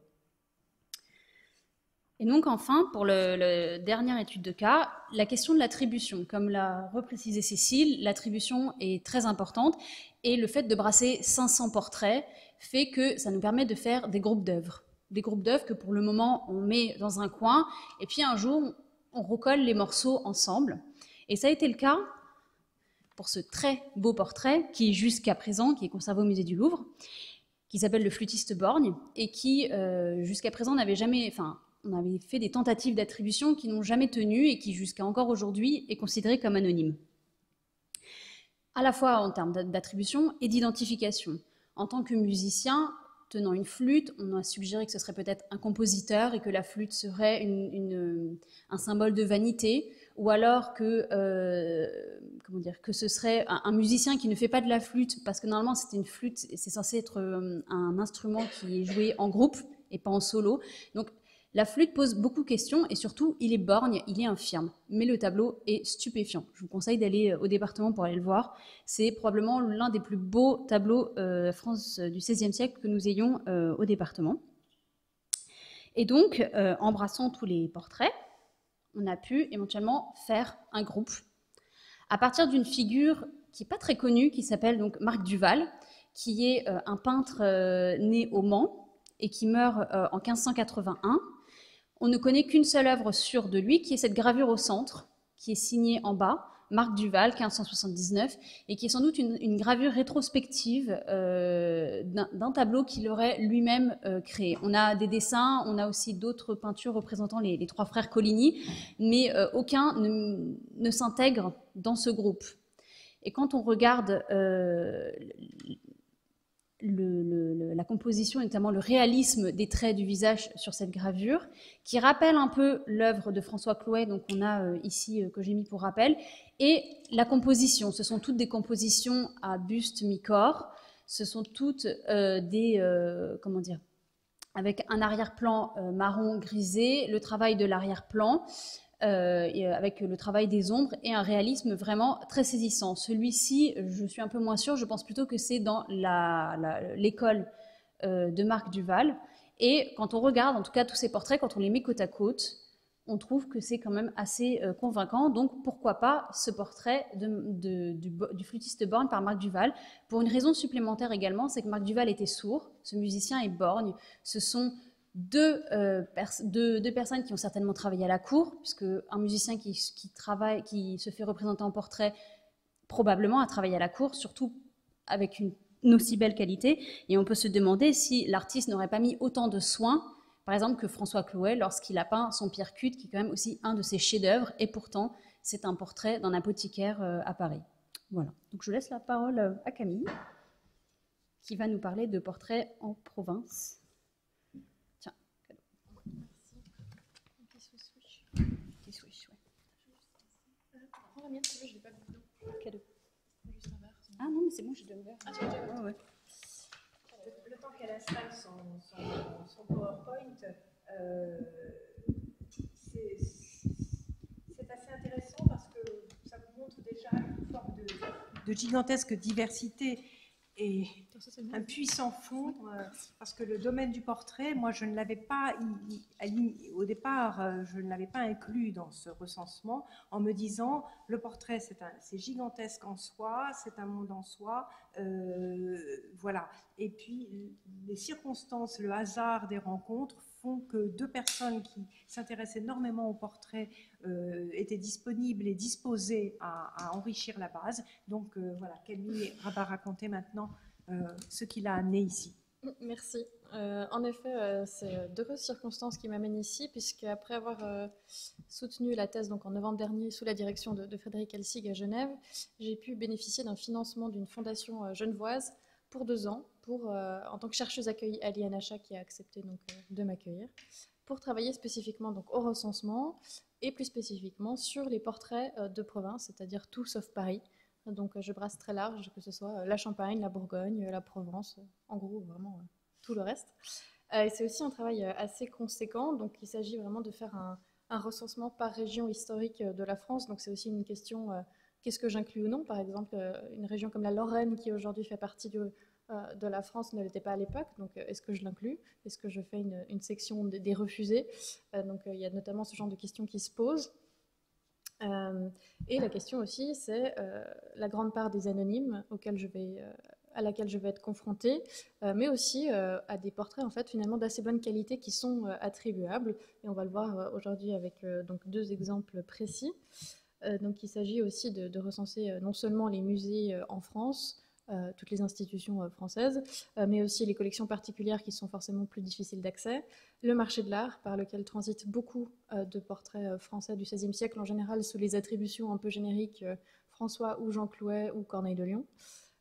Et donc enfin, pour la dernière étude de cas, la question de l'attribution. Comme l'a reprécisé Cécile, l'attribution est très importante et le fait de brasser 500 portraits fait que ça nous permet de faire des groupes d'œuvres. Des groupes d'œuvres que pour le moment on met dans un coin et puis un jour on recolle les morceaux ensemble. Et ça a été le cas pour ce très beau portrait qui jusqu'à présent, qui est conservé au musée du Louvre, qui s'appelle le flûtiste borgne et qui jusqu'à présent n'avait jamais... Enfin, on avait fait des tentatives d'attribution qui n'ont jamais tenu et qui, jusqu'à encore aujourd'hui, est considéré comme anonyme. À la fois en termes d'attribution et d'identification. En tant que musicien, tenant une flûte, on a suggéré que ce serait peut-être un compositeur et que la flûte serait un symbole de vanité, ou alors que, que ce serait un musicien qui ne fait pas de la flûte, parce que normalement c'est une flûte et c'est censé être un instrument qui est joué en groupe et pas en solo. Donc, la flûte pose beaucoup de questions et surtout, il est borgne, il est infirme. Mais le tableau est stupéfiant. Je vous conseille d'aller au département pour aller le voir. C'est probablement l'un des plus beaux tableaux France du XVIe siècle que nous ayons au département. Et donc, embrassant tous les portraits, on a pu éventuellement faire un groupe à partir d'une figure qui n'est pas très connue, qui s'appelle donc Marc Duval, qui est un peintre né au Mans et qui meurt en 1581. On ne connaît qu'une seule œuvre sûre de lui, qui est cette gravure au centre, qui est signée en bas, Marc Duval, 1579, et qui est sans doute une gravure rétrospective d'un tableau qu'il aurait lui-même créé. On a des dessins, on a aussi d'autres peintures représentant les trois frères Coligny, mais aucun ne s'intègre dans ce groupe. Et quand on regarde composition, et notamment le réalisme des traits du visage sur cette gravure, qui rappelle un peu l'œuvre de François Clouet, donc on a ici, que j'ai mis pour rappel, et la composition. Ce sont toutes des compositions à buste mi-corps, ce sont toutes comment dire, avec un arrière-plan marron grisé, le travail de l'arrière-plan, avec le travail des ombres et un réalisme vraiment très saisissant. Celui-ci, je suis un peu moins sûre, je pense plutôt que c'est dans l'école de Marc Duval. Et quand on regarde, en tout cas, tous ces portraits, quand on les met côte à côte, on trouve que c'est quand même assez convaincant. Donc, pourquoi pas ce portrait du flûtiste borgne par Marc Duval. Pour une raison supplémentaire également, c'est que Marc Duval était sourd, ce musicien est borgne. Ce sont deux personnes qui ont certainement travaillé à la cour, puisque un musicien qui se fait représenter en portrait, probablement a travaillé à la cour, surtout avec une aussi belle qualité. Et on peut se demander si l'artiste n'aurait pas mis autant de soins, par exemple, que François Clouet lorsqu'il a peint son Pierre Cute, qui est quand même aussi un de ses chefs-d'œuvre, et pourtant c'est un portrait d'un apothicaire à Paris. Voilà. Donc je laisse la parole à Camille, qui va nous parler de portraits en province. Tiens, cadeau. Petit switch. Petit switch, ouais. Prends la mienne, je l'ai pas vu. Cadeau. Juste un verre. Ah non, mais c'est bon, j'ai déjà ouvert. Ah, tu as déjà ouvert. Ouais. Le temps qu'elle installe son PowerPoint, c'est assez intéressant parce que ça vous montre déjà une forme de gigantesque diversité et un puissant fond, parce que le domaine du portrait, moi je ne l'avais pas, au départ, je ne l'avais pas inclus dans ce recensement en me disant le portrait c'est gigantesque en soi, c'est un monde en soi, voilà. Et puis les circonstances, le hasard des rencontres font que deux personnes qui s'intéressent énormément au portrait étaient disponibles et disposées à enrichir la base. Donc voilà, Camille va raconter maintenant ce qu'il a amené ici. Merci. En effet, c'est d'heureuses circonstances qui m'amènent ici, puisque après avoir soutenu la thèse donc en novembre dernier sous la direction de Frédéric Elsig à Genève, j'ai pu bénéficier d'un financement d'une fondation genevoise pour 2 ans, en tant que chercheuse accueillie à l'INHA qui a accepté donc, de m'accueillir, pour travailler spécifiquement donc, au recensement et plus spécifiquement sur les portraits de province, c'est-à-dire tout sauf Paris. Donc je brasse très large, que ce soit la Champagne, la Bourgogne, la Provence, en gros vraiment tout le reste. Et c'est aussi un travail assez conséquent, donc il s'agit vraiment de faire un recensement par région historique de la France. Donc c'est aussi une question, qu'est-ce que j'inclus ou non? Par exemple, une région comme la Lorraine qui aujourd'hui fait partie de la France ne l'était pas à l'époque, donc est-ce que je l'inclus? Est-ce que je fais une section des refusés? Donc il y a notamment ce genre de questions qui se posent. Et la question aussi, c'est la grande part des anonymes à laquelle je vais être confrontée, mais aussi à des portraits en fait finalement d'assez bonne qualité qui sont attribuables. Et on va le voir aujourd'hui avec donc 2 exemples précis. Donc il s'agit aussi de recenser non seulement les musées en France, toutes les institutions françaises, mais aussi les collections particulières qui sont forcément plus difficiles d'accès, le marché de l'art par lequel transitent beaucoup de portraits français du XVIe siècle, en général sous les attributions un peu génériques François ou Jean Clouet ou Corneille de Lion.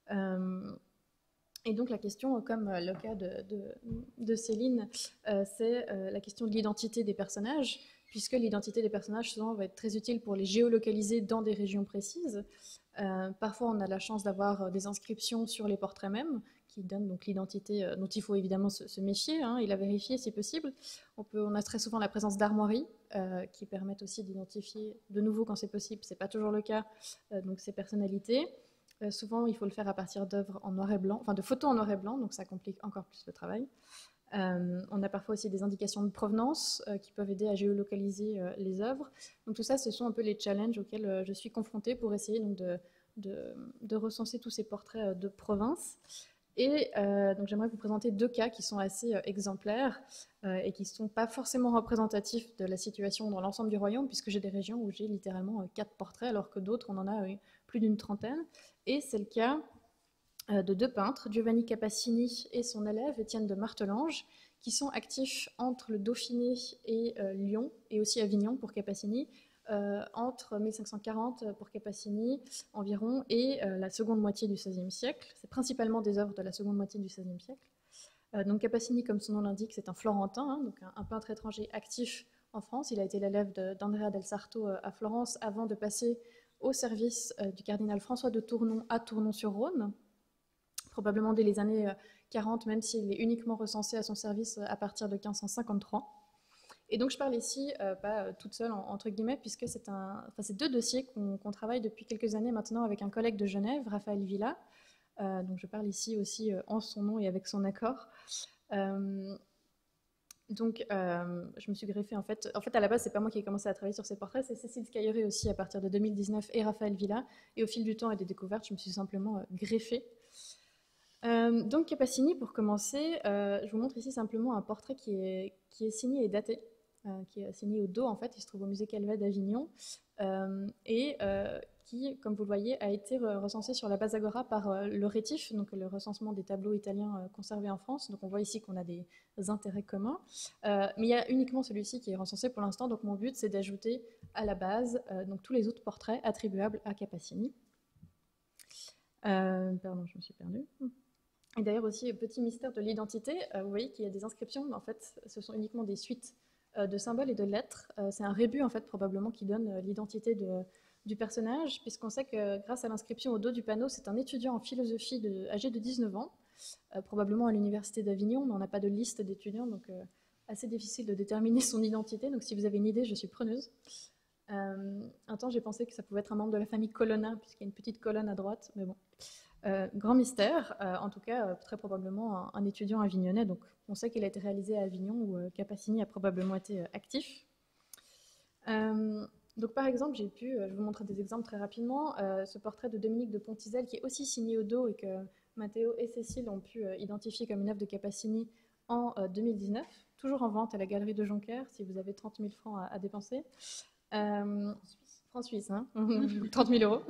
Et donc la question, comme le cas de Céline, c'est la question de l'identité des personnages, puisque l'identité des personnages souvent va être très utile pour les géolocaliser dans des régions précises. Parfois, on a la chance d'avoir des inscriptions sur les portraits même, qui donnent donc l'identité dont il faut évidemment se méfier et la vérifier si possible. On a très souvent la présence d'armoiries qui permettent aussi d'identifier, de nouveau quand c'est possible, c'est pas toujours le cas, donc ces personnalités. Souvent, il faut le faire à partir d'œuvres en noir et blanc, enfin de photos en noir et blanc, donc ça complique encore plus le travail. On a parfois aussi des indications de provenance qui peuvent aider à géolocaliser les œuvres. Donc tout ça, ce sont un peu les challenges auxquels je suis confrontée pour essayer donc, de recenser tous ces portraits de province. Et donc j'aimerais vous présenter 2 cas qui sont assez exemplaires et qui ne sont pas forcément représentatifs de la situation dans l'ensemble du royaume, puisque j'ai des régions où j'ai littéralement 4 portraits, alors que d'autres, on en a plus d'une trentaine. Et c'est le cas de 2 peintres, Giovanni Capassini et son élève Étienne de Martelange, qui sont actifs entre le Dauphiné et Lyon, et aussi Avignon pour Capassini, entre 1540 pour Capassini environ, et la seconde moitié du XVIe siècle. C'est principalement des œuvres de la seconde moitié du XVIe siècle. Donc Capassini, comme son nom l'indique, c'est un Florentin, hein, donc un peintre étranger actif en France. Il a été l'élève d'Andrea del Sarto à Florence avant de passer au service du cardinal François de Tournon à Tournon-sur-Rhône, probablement dès les années 40, même s'il est uniquement recensé à son service à partir de 1553. Et donc je parle ici, pas toute seule entre guillemets, puisque c'est deux dossiers qu'on travaille depuis quelques années maintenant avec un collègue de Genève, Raphaël Villa. Donc je parle ici aussi en son nom et avec son accord. Donc je me suis greffée en fait à la base c'est pas moi qui ai commencé à travailler sur ces portraits, c'est Cécile Scailleret aussi à partir de 2019 et Raphaël Villa. Et au fil du temps et des découvertes, je me suis simplement greffée. Donc Capassini, pour commencer, je vous montre ici simplement un portrait qui est signé et daté. Qui est signé au dos en fait, il se trouve au musée Calvet d'Avignon et qui, comme vous le voyez, a été recensé sur la base Agora par le Rétif, donc le recensement des tableaux italiens conservés en France. Donc on voit ici qu'on a des intérêts communs, mais il y a uniquement celui-ci qui est recensé pour l'instant. Donc mon but c'est d'ajouter à la base donc tous les autres portraits attribuables à Capassini. Pardon, je me suis perdue. Et d'ailleurs aussi, petit mystère de l'identité, vous voyez qu'il y a des inscriptions, mais en fait ce sont uniquement des suites de symboles et de lettres. C'est un rébus en fait probablement qui donne l'identité du personnage, puisqu'on sait que grâce à l'inscription au dos du panneau, c'est un étudiant en philosophie âgé de 19 ans, probablement à l'université d'Avignon, mais on n'a pas de liste d'étudiants, donc assez difficile de déterminer son identité. Donc si vous avez une idée, je suis preneuse. Un temps, j'ai pensé que ça pouvait être un membre de la famille Colonna, puisqu'il y a une petite colonne à droite, mais bon. Grand mystère, en tout cas très probablement un étudiant avignonnais, donc on sait qu'il a été réalisé à Avignon où Capassini a probablement été actif. Donc par exemple, je vais vous montrer des exemples très rapidement, ce portrait de Dominique de Pontizel qui est aussi signé au dos et que Matteo et Cécile ont pu identifier comme une œuvre de Capassini en 2019, toujours en vente à la Galerie de Jonquière si vous avez 30 000 francs à dépenser. Francs suisses, hein 30 000 euros.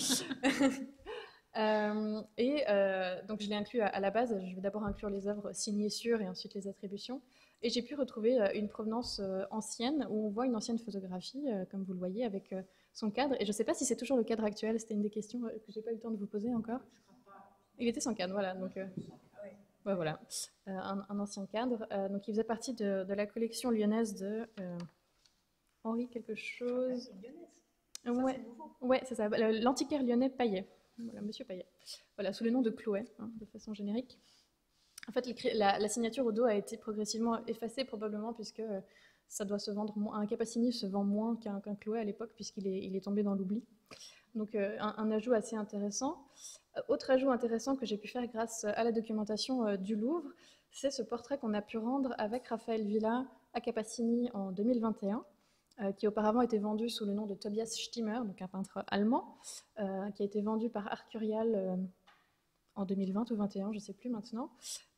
Donc je l'ai inclus à la base, je vais d'abord inclure les œuvres signées sur et ensuite les attributions. Et j'ai pu retrouver une provenance ancienne où on voit une ancienne photographie, comme vous le voyez, avec son cadre. Et je ne sais pas si c'est toujours le cadre actuel, c'était une des questions que je n'ai pas eu le temps de vous poser encore. Il était sans cadre, voilà. Donc, ouais, voilà. Un ancien cadre. Donc il faisait partie de la collection lyonnaise de Henri quelque chose. Ouais, c'est ça. L'antiquaire lyonnais Paillet. Voilà, Monsieur Paillet. Voilà, sous le nom de Clouet, hein, de façon générique. En fait, la signature au dos a été progressivement effacée, probablement, puisque ça doit se vendre moins. Un Capassini se vend moins qu'un Clouet à l'époque, puisqu'il est tombé dans l'oubli. Donc, un ajout assez intéressant. Autre ajout intéressant que j'ai pu faire grâce à la documentation du Louvre, c'est ce portrait qu'on a pu rendre avec Raphaël Villa à Capassini en 2021. Qui auparavant était vendu sous le nom de Tobias Stimmer, donc un peintre allemand, qui a été vendu par Arcurial en 2020 ou 2021, je ne sais plus maintenant.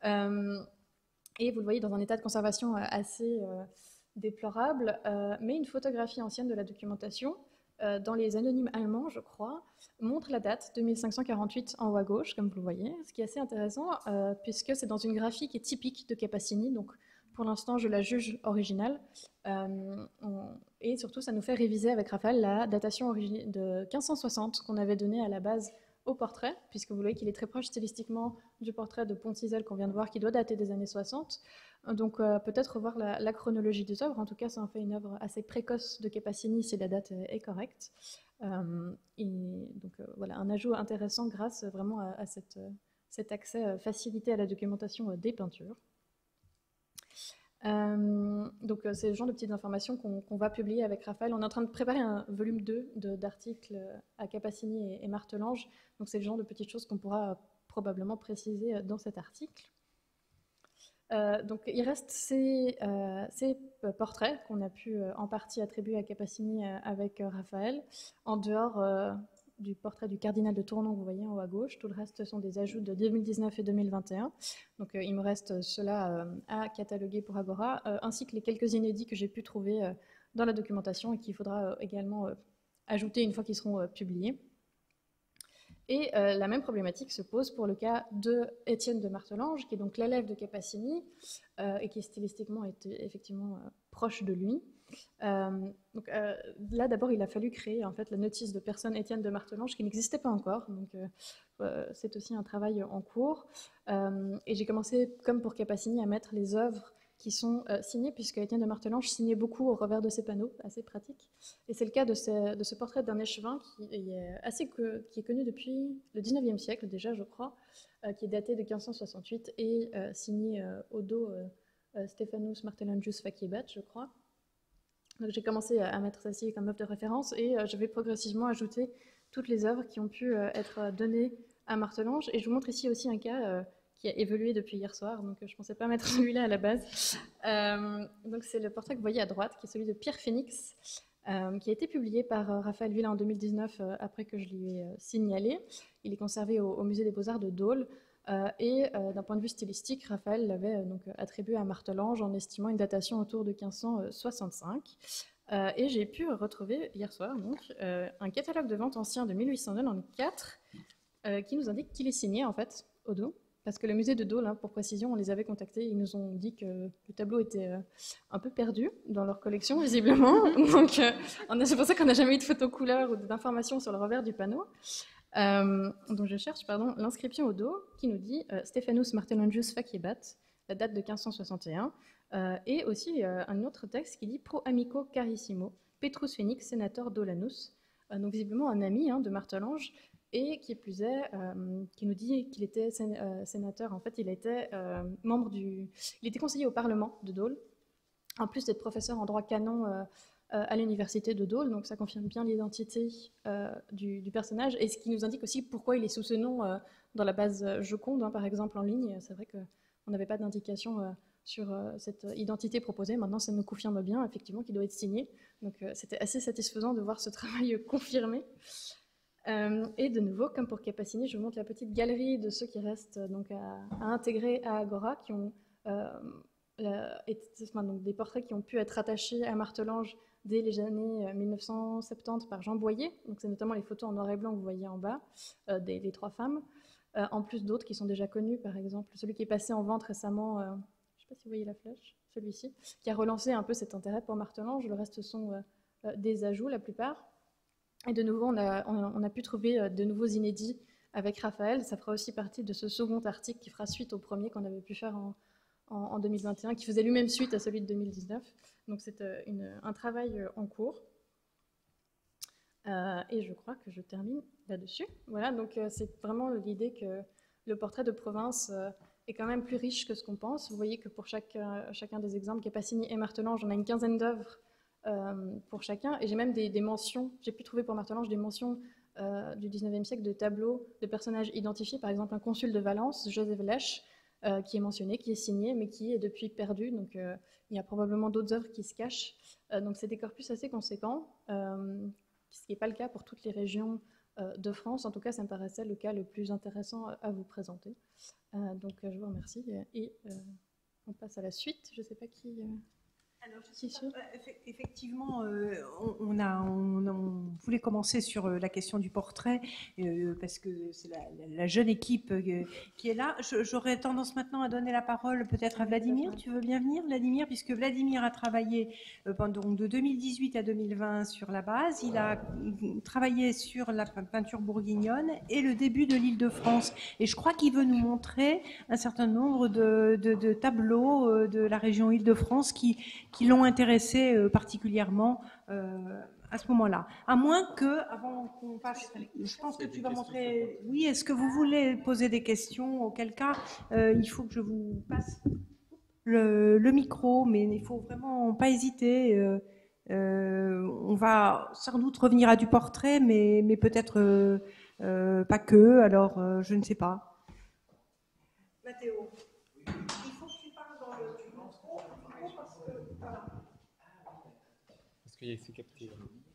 Et vous le voyez dans un état de conservation assez déplorable, mais une photographie ancienne de la documentation, dans les anonymes allemands, je crois, montre la date 2548 en haut à gauche, comme vous le voyez, ce qui est assez intéressant, puisque c'est dans une graphie qui est typique de Capassini, donc pour l'instant, je la juge originale. Et surtout, ça nous fait réviser avec Raphaël la datation de 1560 qu'on avait donnée à la base au portrait, puisque vous voyez qu'il est très proche stylistiquement du portrait de Pontizel qu'on vient de voir, qui doit dater des années 60. Donc peut-être revoir la chronologie des œuvres. En tout cas, ça en fait une œuvre assez précoce de Capassini si la date est correcte. Et donc voilà, un ajout intéressant grâce vraiment à cet accès facilité à la documentation des peintures. Donc c'est le genre de petites informations qu'on va publier avec Raphaël. On est en train de préparer un volume 2 d'articles à Capassini et Martelange. Donc c'est le genre de petites choses qu'on pourra probablement préciser dans cet article. Donc il reste ces portraits qu'on a pu en partie attribuer à Capassini avec Raphaël, en dehors du portrait du cardinal de Tournon que vous voyez en haut à gauche. Tout le reste sont des ajouts de 2019 et 2021. Donc il me reste cela à cataloguer pour Agora, ainsi que les quelques inédits que j'ai pu trouver dans la documentation et qu'il faudra également ajouter une fois qu'ils seront publiés. Et la même problématique se pose pour le cas de Étienne de Martelange, qui est donc l'élève de Capassini, et qui stylistiquement était effectivement proche de lui. Donc, là, d'abord, il a fallu créer en fait la notice de personne Étienne de Martelange, qui n'existait pas encore. Donc, c'est aussi un travail en cours. Et j'ai commencé, comme pour Capassini, à mettre les œuvres qui sont signées, puisque Étienne de Martelange signait beaucoup au revers de ses panneaux, assez pratique. Et c'est le cas de ce portrait d'un échevin qui est connu depuis le 19e siècle déjà, je crois, qui est daté de 1568 et signé au dos Stephanus Martellangius Faciebat, je crois. Donc j'ai commencé à mettre celle-ci comme œuvre de référence et je vais progressivement ajouter toutes les œuvres qui ont pu être données à Martelange. Et je vous montre ici aussi un cas qui a évolué depuis hier soir, donc je ne pensais pas mettre celui-là à la base. Donc c'est le portrait que vous voyez à droite, qui est celui de Pierre Phénix, qui a été publié par Raphaël Villa en 2019, après que je lui ai signalé. Il est conservé au Musée des Beaux-Arts de Dole. Et d'un point de vue stylistique, Raphaël l'avait donc attribué à Martelange en estimant une datation autour de 1565. Et j'ai pu retrouver hier soir donc, un catalogue de vente ancien de 1894 qui nous indique qu'il est signé en fait au dos. Parce que le musée de Dole, hein, pour précision, on les avait contactés, ils nous ont dit que le tableau était un peu perdu dans leur collection, visiblement. Donc c'est pour ça qu'on n'a jamais eu de photo couleur ou d'informations sur le revers du panneau. Donc je cherche l'inscription au dos qui nous dit Stephanus Martellangius Faciebat, la date de 1561, et aussi un autre texte qui dit Pro amico carissimo, Petrus Phoenix, sénator Dolanus, donc visiblement un ami de Martelange, et qui plus est, qui nous dit qu'il était sénateur. En fait, il était membre il était conseiller au Parlement de Dole, en plus d'être professeur en droit canon à l'université de Dole, donc ça confirme bien l'identité du personnage, et ce qui nous indique aussi pourquoi il est sous ce nom dans la base Joconde, par exemple en ligne. C'est vrai qu'on n'avait pas d'indication sur cette identité proposée. Maintenant, ça nous confirme bien, effectivement, qu'il doit être signé. Donc c'était assez satisfaisant de voir ce travail confirmé. Et de nouveau, comme pour Capassini, je vous montre la petite galerie de ceux qui restent donc, à intégrer à Agora, qui ont donc des portraits qui ont pu être attachés à Martelange dès les années 1970 par Jean Boyer. Donc c'est notamment les photos en noir et blanc que vous voyez en bas des trois femmes, en plus d'autres qui sont déjà connus, par exemple celui qui est passé en vente récemment, je ne sais pas si vous voyez la flèche, celui-ci, qui a relancé un peu cet intérêt pour Martelange. Le reste sont des ajouts, la plupart. Et de nouveau, on a pu trouver de nouveaux inédits avec Raphaël. Ça fera aussi partie de ce second article qui fera suite au premier qu'on avait pu faire en 2021, qui faisait lui-même suite à celui de 2019. Donc c'est un travail en cours. Et je crois que je termine là-dessus. Voilà, donc c'est vraiment l'idée que le portrait de province est quand même plus riche que ce qu'on pense. Vous voyez que pour chacun des exemples, Capassini et Martelange, on a une quinzaine d'œuvres pour chacun. Et j'ai même des mentions, j'ai pu trouver pour Martelange des mentions du 19e siècle de tableaux de personnages identifiés. Par exemple, un consul de Valence, Joseph Lèche, qui est mentionné, qui est signé, mais qui est depuis perdu. Donc il y a probablement d'autres œuvres qui se cachent. Donc c'est des corpus assez conséquents, ce qui n'est pas le cas pour toutes les régions de France. En tout cas, ça me paraissait le cas le plus intéressant à vous présenter. Donc je vous remercie et on passe à la suite. Je ne sais pas qui... Alors, effectivement, on voulait commencer sur la question du portrait, parce que c'est la jeune équipe qui est là. J'aurais tendance maintenant à donner la parole peut-être à Vladimir. Tu veux bien venir, Vladimir, puisque Vladimir a travaillé pendant de 2018 à 2020 sur la base. Il a travaillé sur la peinture bourguignonne et le début de l'Île-de-France. Et je crois qu'il veut nous montrer un certain nombre de tableaux de la région Île-de-France qui l'ont intéressé particulièrement à ce moment-là. À moins que, avant qu'on passe, je pense que tu vas montrer... Oui, est-ce que vous voulez poser des questions? Auquel cas, il faut que je vous passe le micro, mais il ne faut vraiment pas hésiter. On va sans doute revenir à du portrait, mais peut-être pas que, alors je ne sais pas. Mathéo. Qu'il y a ici capté.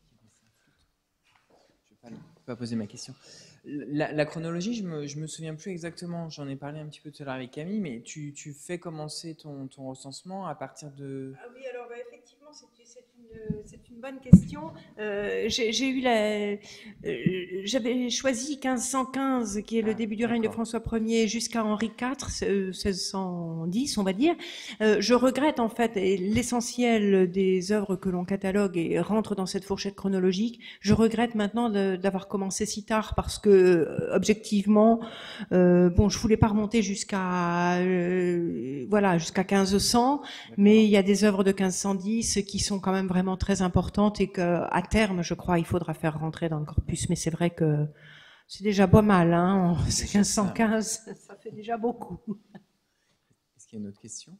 Je ne vais pas poser ma question. La chronologie, je me souviens plus exactement. J'en ai parlé un petit peu tout à l'heure avec Camille, mais tu fais commencer ton recensement à partir de... Ah oui, alors effectivement, c'est une bonne question. J'avais choisi 1515, qui est le début du règne de François Ier, jusqu'à Henri IV, 1610, on va dire. Je regrette en fait l'essentiel des œuvres que l'on catalogue et rentre dans cette fourchette chronologique. Je regrette maintenant d'avoir commencé si tard parce que objectivement, bon, je voulais pas remonter jusqu'à jusqu'à 1500, mais il y a des œuvres de 1510 qui sont quand même vraiment très importantes et qu'à terme, je crois, il faudra faire rentrer dans le corpus. Mais c'est vrai que c'est déjà pas mal, hein. 1515, ça fait déjà beaucoup. Est-ce qu'il y a une autre question?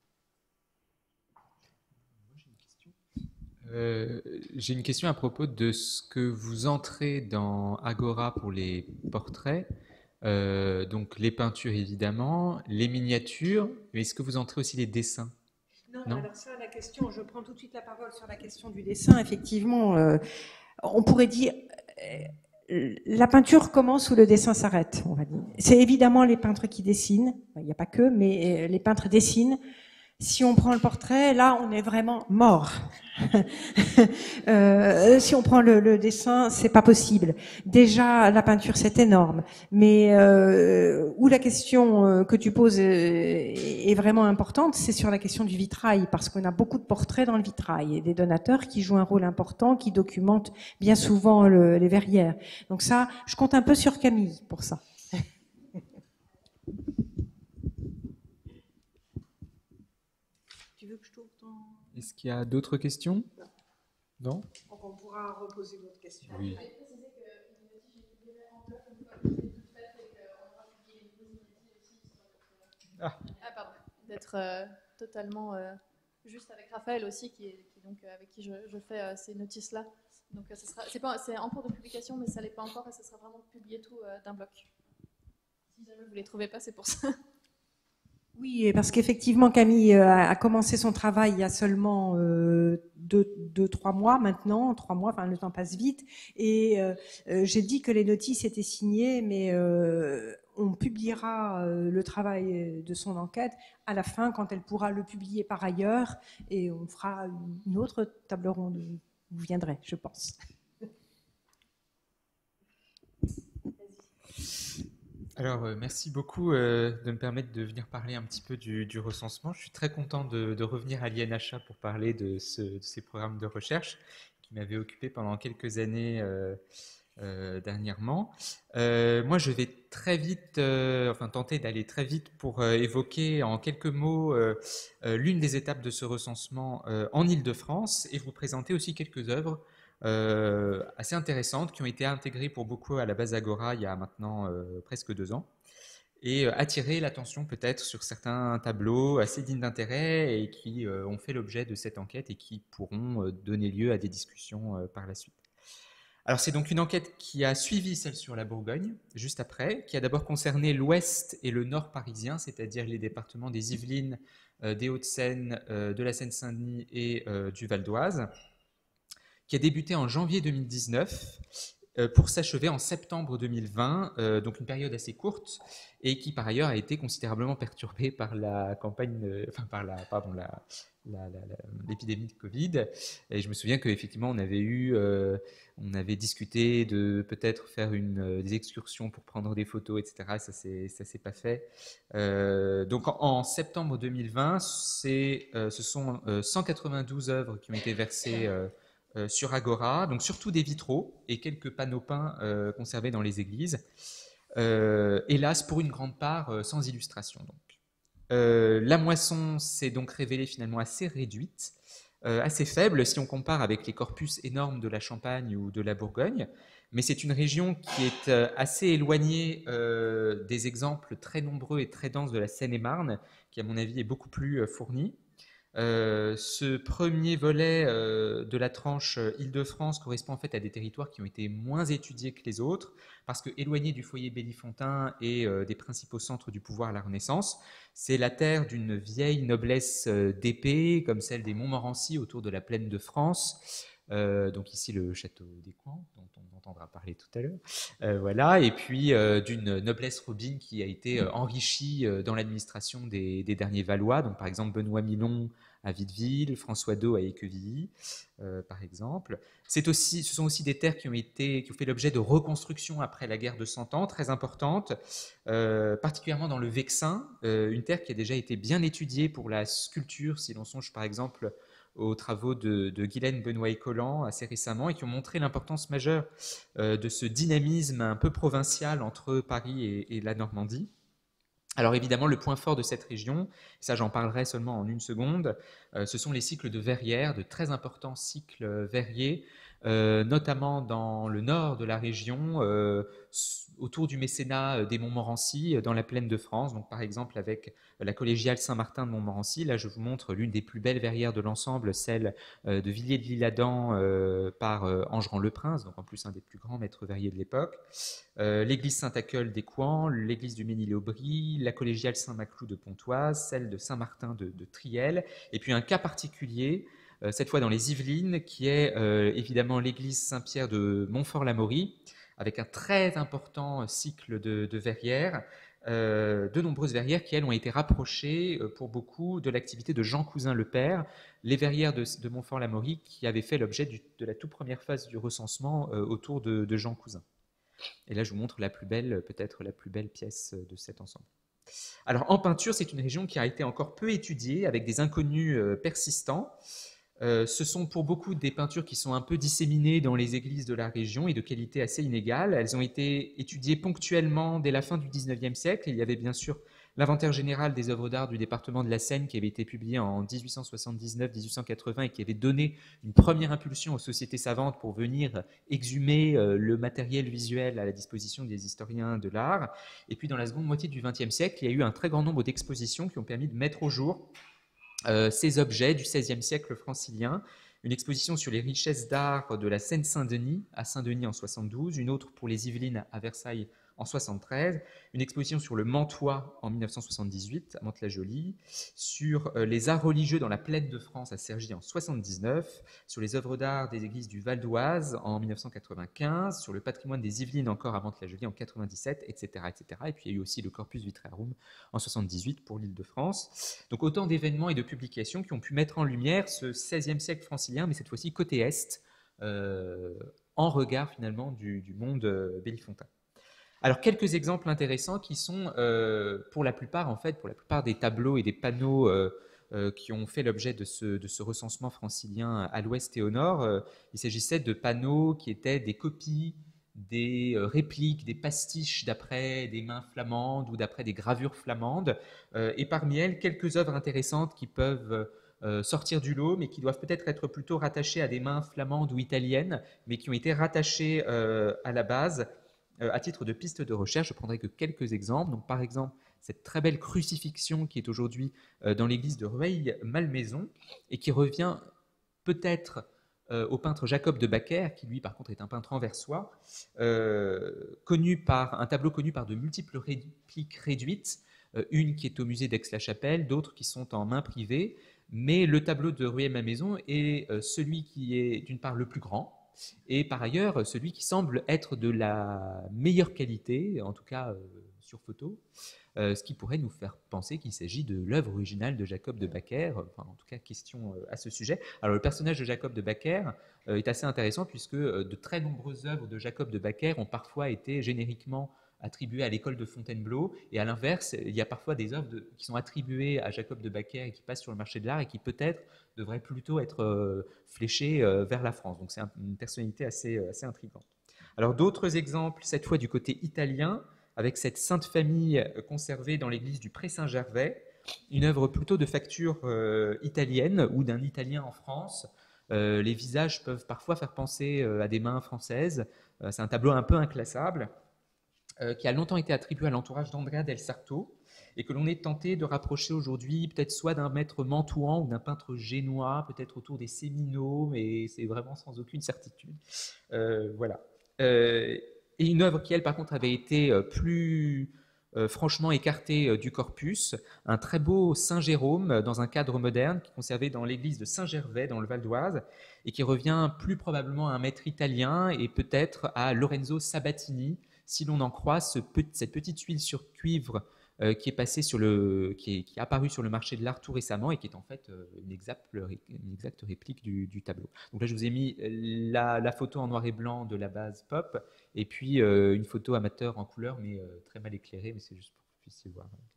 J'ai une question à propos de ce que vous entrez dans Agora pour les portraits. Donc les peintures évidemment, les miniatures, mais est-ce que vous entrez aussi les dessins? Non, alors ça, la question, je prends tout de suite la parole sur la question du dessin. Effectivement, on pourrait dire la peinture commence où le dessin s'arrête, on va dire. C'est évidemment les peintres qui dessinent, il n'y a pas que, mais les peintres dessinent. Si on prend le portrait, là, on est vraiment mort. Si on prend le dessin, c'est pas possible. Déjà, la peinture, c'est énorme. Mais où la question que tu poses est vraiment importante, c'est sur la question du vitrail, parce qu'on a beaucoup de portraits dans le vitrail et des donateurs qui jouent un rôle important, qui documentent bien souvent les verrières. Donc ça, je compte un peu sur Camille pour ça. Est-ce qu'il y a d'autres questions? Non? Donc on pourra reposer d'autres questions. Oui. Pardon. D'être totalement juste avec Raphaël aussi, donc, avec qui je fais ces notices-là. Donc c'est en cours de publication, mais ça ne l'est pas encore et ça sera vraiment publié tout d'un bloc. Si jamais vous ne les trouvez pas, c'est pour ça. Oui, parce qu'effectivement, Camille a commencé son travail il y a seulement 2-3 mois maintenant, 3 mois, enfin le temps passe vite, et j'ai dit que les notices étaient signées, mais on publiera le travail de son enquête à la fin, quand elle pourra le publier par ailleurs, et on fera une autre table ronde. Vous viendrez, je pense. Alors, merci beaucoup de me permettre de venir parler un petit peu du recensement. Je suis très content de revenir à l'INHA pour parler de ces programmes de recherche qui m'avaient occupé pendant quelques années dernièrement. Moi, je vais très vite, tenter d'aller très vite pour évoquer en quelques mots l'une des étapes de ce recensement en Île-de-France et vous présenter aussi quelques œuvres assez intéressantes qui ont été intégrées pour beaucoup à la base Agora il y a maintenant presque 2 ans et attirer l'attention peut-être sur certains tableaux assez dignes d'intérêt et qui ont fait l'objet de cette enquête et qui pourront donner lieu à des discussions par la suite. Alors c'est donc une enquête qui a suivi celle sur la Bourgogne juste après, qui a d'abord concerné l'ouest et le nord parisien, c'est-à-dire les départements des Yvelines, des Hauts-de-Seine, de la Seine-Saint-Denis et du Val d'Oise, qui a débuté en janvier 2019 pour s'achever en septembre 2020, donc une période assez courte, et qui par ailleurs a été considérablement perturbée par la campagne, l'épidémie de Covid. Et je me souviens qu'effectivement on avait discuté de peut-être faire des excursions pour prendre des photos, etc. Ça s'est pas fait. Donc en septembre 2020, ce sont 192 œuvres qui ont été versées sur Agora, donc surtout des vitraux et quelques panneaux peints conservés dans les églises. Hélas, pour une grande part, sans illustration. Donc. La moisson s'est donc révélée finalement assez réduite, assez faible si on compare avec les corpus énormes de la Champagne ou de la Bourgogne, mais c'est une région qui est assez éloignée des exemples très nombreux et très denses de la Seine-et-Marne, qui à mon avis est beaucoup plus fournie. Ce premier volet de la tranche Île-de-France correspond en fait à des territoires qui ont été moins étudiés que les autres, parce que éloignés du foyer Bélifontain et des principaux centres du pouvoir à la Renaissance, c'est la terre d'une vieille noblesse d'épée, comme celle des Montmorency autour de la plaine de France, Donc ici le château des Coins, dont on entendra parler tout à l'heure. Voilà, et puis d'une noblesse robine qui a été enrichie dans l'administration des derniers Valois, donc par exemple Benoît Milon à Vitteville, François d'O à Équevilly, par exemple. Ce sont aussi des terres qui ont fait l'objet de reconstruction après la guerre de 100 ans, très importante, particulièrement dans le Vexin, une terre qui a déjà été bien étudiée pour la sculpture, si l'on songe par exemple aux travaux de Guylaine Benoît et Collant assez récemment, et qui ont montré l'importance majeure de ce dynamisme un peu provincial entre Paris et la Normandie. Alors évidemment, le point fort de cette région, ça j'en parlerai seulement en une seconde, ce sont les cycles de verrières, de très importants cycles verriers, notamment dans le nord de la région, autour du mécénat des Montmorency, dans la plaine de France, donc par exemple avec la collégiale Saint-Martin de Montmorency. Là, je vous montre l'une des plus belles verrières de l'ensemble, celle de Villiers de l'Isle-Adam par Enguerrand-le-Prince, donc en plus un des plus grands maîtres verriers de l'époque. L'église Saint-Acheul d'Écouen, l'église du Ménil-et-Aubry, la collégiale Saint-Maclou de Pontoise, celle de Saint-Martin de Triel, et puis un cas particulier, cette fois dans les Yvelines, qui est évidemment l'église Saint-Pierre de Montfort-l'Amaury, avec un très important cycle de verrières, de nombreuses verrières qui, elles, ont été rapprochées pour beaucoup de l'activité de Jean Cousin le Père, les verrières de Montfort-l'Amaury qui avaient fait l'objet de la toute première phase du recensement autour de Jean Cousin. Et là, je vous montre la plus belle, peut-être la plus belle pièce de cet ensemble. Alors, en peinture, c'est une région qui a été encore peu étudiée, avec des inconnus persistants. Ce sont pour beaucoup des peintures qui sont un peu disséminées dans les églises de la région et de qualité assez inégale. Elles ont été étudiées ponctuellement dès la fin du XIXe siècle. Il y avait bien sûr l'inventaire général des œuvres d'art du département de la Seine qui avait été publié en 1879-1880 et qui avait donné une première impulsion aux sociétés savantes pour venir exhumer le matériel visuel à la disposition des historiens de l'art. Et puis dans la seconde moitié du XXe siècle, il y a eu un très grand nombre d'expositions qui ont permis de mettre au jour ces objets du XVIe siècle francilien, une exposition sur les richesses d'art de la Seine-Saint-Denis à Saint-Denis en 72, une autre pour les Yvelines à Versailles en 73, une exposition sur le Mantois en 1978 à Mantes-la-Jolie, sur les arts religieux dans la plaine de France à Cergy en 79, sur les œuvres d'art des églises du Val d'Oise en 1995, sur le patrimoine des Yvelines encore à Mantes-la-Jolie en 97, etc., etc. Et puis il y a eu aussi le Corpus Vitrarum en 78 pour l'Île-de-France. Donc autant d'événements et de publications qui ont pu mettre en lumière ce XVIe siècle francilien, mais cette fois-ci côté Est, en regard finalement du monde bellifontain. Alors, quelques exemples intéressants qui sont, pour la plupart des tableaux et des panneaux qui ont fait l'objet de ce recensement francilien à l'ouest et au nord. Il s'agissait de panneaux qui étaient des copies, des répliques, des pastiches d'après des mains flamandes ou d'après des gravures flamandes. Et parmi elles, quelques œuvres intéressantes qui peuvent sortir du lot, mais qui doivent peut-être être plutôt rattachées à des mains flamandes ou italiennes, mais qui ont été rattachées à la base. À titre de piste de recherche, je prendrai que quelques exemples. Donc, par exemple, cette très belle crucifixion qui est aujourd'hui dans l'église de Rueil-Malmaison et qui revient peut-être au peintre Jacob de Baquer, qui lui, par contre, est un peintre anversois, un tableau connu par de multiples répliques réduites, une qui est au musée d'Aix-la-Chapelle, d'autres qui sont en main privée. Mais le tableau de Rueil-Malmaison est celui qui est, d'une part, le plus grand, et par ailleurs, celui qui semble être de la meilleure qualité, en tout cas sur photo, ce qui pourrait nous faire penser qu'il s'agit de l'œuvre originale de Jacob de Baquer, enfin en tout cas question à ce sujet. Alors le personnage de Jacob de Baquer est assez intéressant puisque de très nombreuses œuvres de Jacob de Baquer ont parfois été génériquement attribuées à l'école de Fontainebleau, et à l'inverse, il y a parfois des œuvres qui sont attribuées à Jacob de Baquer et qui passent sur le marché de l'art et qui peut-être devraient plutôt être fléchées vers la France. Donc c'est une personnalité assez intrigante. Alors d'autres exemples, cette fois du côté italien, avec cette Sainte Famille conservée dans l'église du Pré-Saint-Gervais, une œuvre plutôt de facture italienne ou d'un Italien en France. Les visages peuvent parfois faire penser à des mains françaises. C'est un tableau un peu inclassable, qui a longtemps été attribué à l'entourage d'Andrea del Sarto, et que l'on est tenté de rapprocher aujourd'hui peut-être soit d'un maître mantouan ou d'un peintre génois, peut-être autour des Séminots, mais c'est vraiment sans aucune certitude. Voilà. Et une œuvre qui, elle, par contre, avait été plus franchement écarté du corpus, un très beau Saint Jérôme dans un cadre moderne qui est conservé dans l'église de Saint-Gervais dans le Val d'Oise et qui revient plus probablement à un maître italien et peut-être à Lorenzo Sabatini, si l'on en croit cette petite huile sur cuivre qui est passée qui est apparue sur le marché de l'art tout récemment et qui est en fait une exacte réplique du tableau. Donc là, je vous ai mis la photo en noir et blanc de la base pop et puis une photo amateur en couleur, mais très mal éclairée, mais c'est juste pour que vous puissiez voir la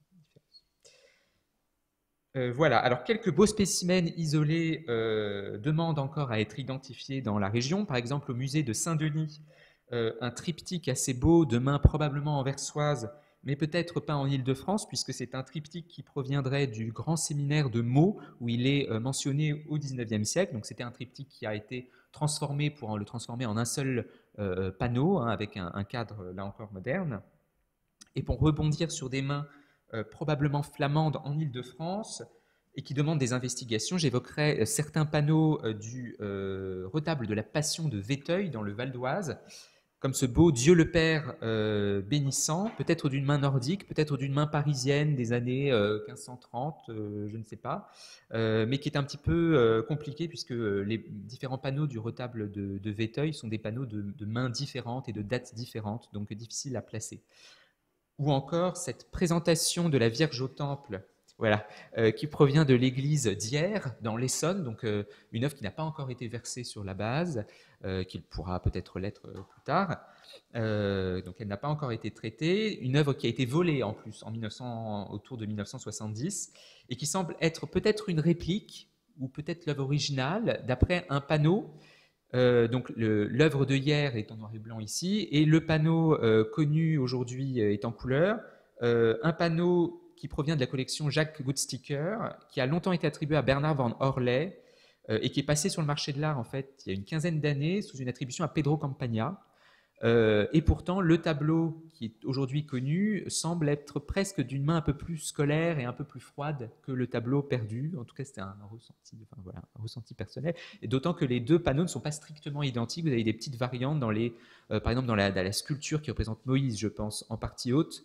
différence. Voilà, alors quelques beaux spécimens isolés demandent encore à être identifiés dans la région. Par exemple, au musée de Saint-Denis, un triptyque assez beau, de main probablement anversoise, mais peut-être pas en Île-de-France, puisque c'est un triptyque qui proviendrait du grand séminaire de Meaux, où il est mentionné au XIXe siècle. Donc c'était un triptyque qui a été transformé pour le transformer en un seul panneau, hein, avec un cadre, là encore, moderne. Et pour rebondir sur des mains probablement flamandes en Île-de-France, et qui demandent des investigations, j'évoquerai certains panneaux du retable de la Passion de Véteuil, dans le Val d'Oise, comme ce beau Dieu le Père bénissant, peut-être d'une main nordique, peut-être d'une main parisienne des années 1530, je ne sais pas, mais qui est un petit peu compliqué puisque les différents panneaux du retable de Véteuil sont des panneaux de mains différentes et de dates différentes, donc difficiles à placer. Ou encore cette présentation de la Vierge au Temple, voilà, qui provient de l'église d'Hyères, dans l'Essonne, donc une œuvre qui n'a pas encore été versée sur la base, qu'il pourra peut-être l'être plus tard. Donc elle n'a pas encore été traitée. Une œuvre qui a été volée en plus autour de 1970 et qui semble être peut-être une réplique ou peut-être l'œuvre originale d'après un panneau. Donc l'œuvre de Hyères est en noir et blanc ici et le panneau connu aujourd'hui est en couleur. Un panneau qui provient de la collection Jacques Goodsticker, qui a longtemps été attribué à Bernard van Orley et qui est passé sur le marché de l'art en fait il y a une quinzaine d'années sous une attribution à Pedro Campagna. Et pourtant, le tableau qui est aujourd'hui connu semble être presque d'une main un peu plus scolaire et un peu plus froide que le tableau perdu. En tout cas, c'était un ressenti personnel. Et d'autant que les deux panneaux ne sont pas strictement identiques. Vous avez des petites variantes par exemple dans la sculpture qui représente Moïse, je pense, en partie haute.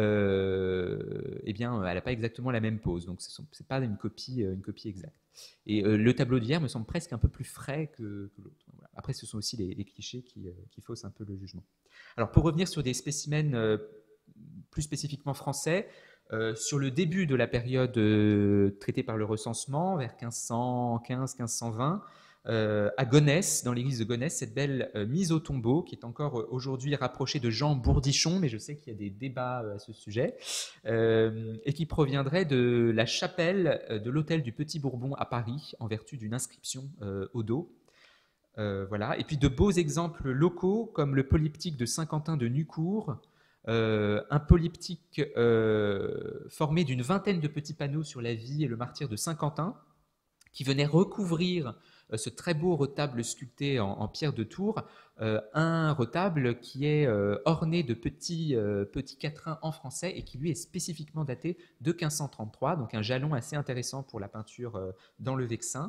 Eh bien, elle n'a pas exactement la même pose. Donc, ce n'est pas une copie exacte. Et le tableau d'hier me semble presque un peu plus frais que l'autre. Voilà. Après, ce sont aussi les clichés qui faussent un peu le jugement. Alors, pour revenir sur des spécimens plus spécifiquement français, sur le début de la période traitée par le recensement, vers 1515-1520, à Gonesse, dans l'église de Gonesse, cette belle mise au tombeau, qui est encore aujourd'hui rapprochée de Jean Bourdichon, mais je sais qu'il y a des débats à ce sujet, et qui proviendrait de la chapelle de l'hôtel du Petit Bourbon à Paris, en vertu d'une inscription au dos. Voilà. Et puis de beaux exemples locaux, comme le polyptyque de Saint-Quentin de Nucourt, un polyptyque formé d'une vingtaine de petits panneaux sur la vie et le martyre de Saint-Quentin, qui venait recouvrir ce très beau retable sculpté en pierre de Tours, un retable qui est orné de petits quatrains en français et qui lui est spécifiquement daté de 1533, donc un jalon assez intéressant pour la peinture dans le Vexin.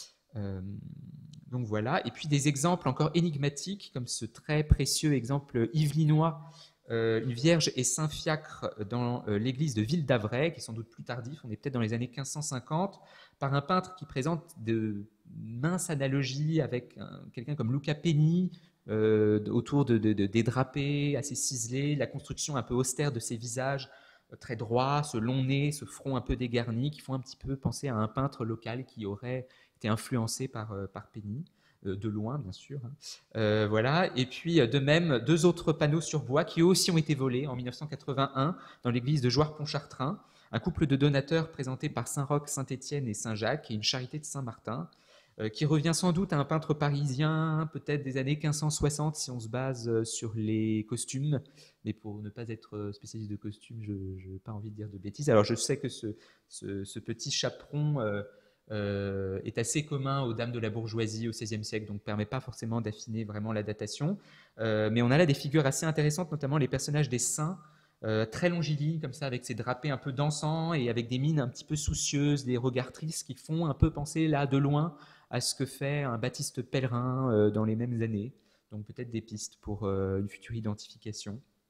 Donc voilà, et puis des exemples encore énigmatiques, comme ce très précieux exemple yvelinois, une Vierge et Saint-Fiacre dans l'église de Ville d'Avray, qui est sans doute plus tardif, on est peut-être dans les années 1550, par un peintre qui présente de minces analogies avec quelqu'un comme Luca Peni, autour des drapés assez ciselés, la construction un peu austère de ses visages, très droits, ce long nez, ce front un peu dégarni, qui font un petit peu penser à un peintre local qui aurait été influencé par Peni. De loin, bien sûr. Voilà. Et puis, de même, deux autres panneaux sur bois qui eux aussi ont été volés en 1981 dans l'église de Joire-Pontchartrain. Un couple de donateurs présenté par Saint-Roch, Saint-Étienne et Saint-Jacques et une charité de Saint-Martin, qui revient sans doute à un peintre parisien, peut-être des années 1560 si on se base sur les costumes. Mais pour ne pas être spécialiste de costumes, je n'ai pas envie de dire de bêtises. Alors, je sais que ce petit chaperon est assez commun aux dames de la bourgeoisie au XVIe siècle, donc ne permet pas forcément d'affiner vraiment la datation. Mais on a là des figures assez intéressantes, notamment les personnages des saints, très longilignes, comme ça, avec ces drapés un peu dansants et avec des mines un petit peu soucieuses, des regards tristes qui font un peu penser là de loin à ce que fait un Baptiste Pèlerin dans les mêmes années. Donc peut-être des pistes pour une future identification.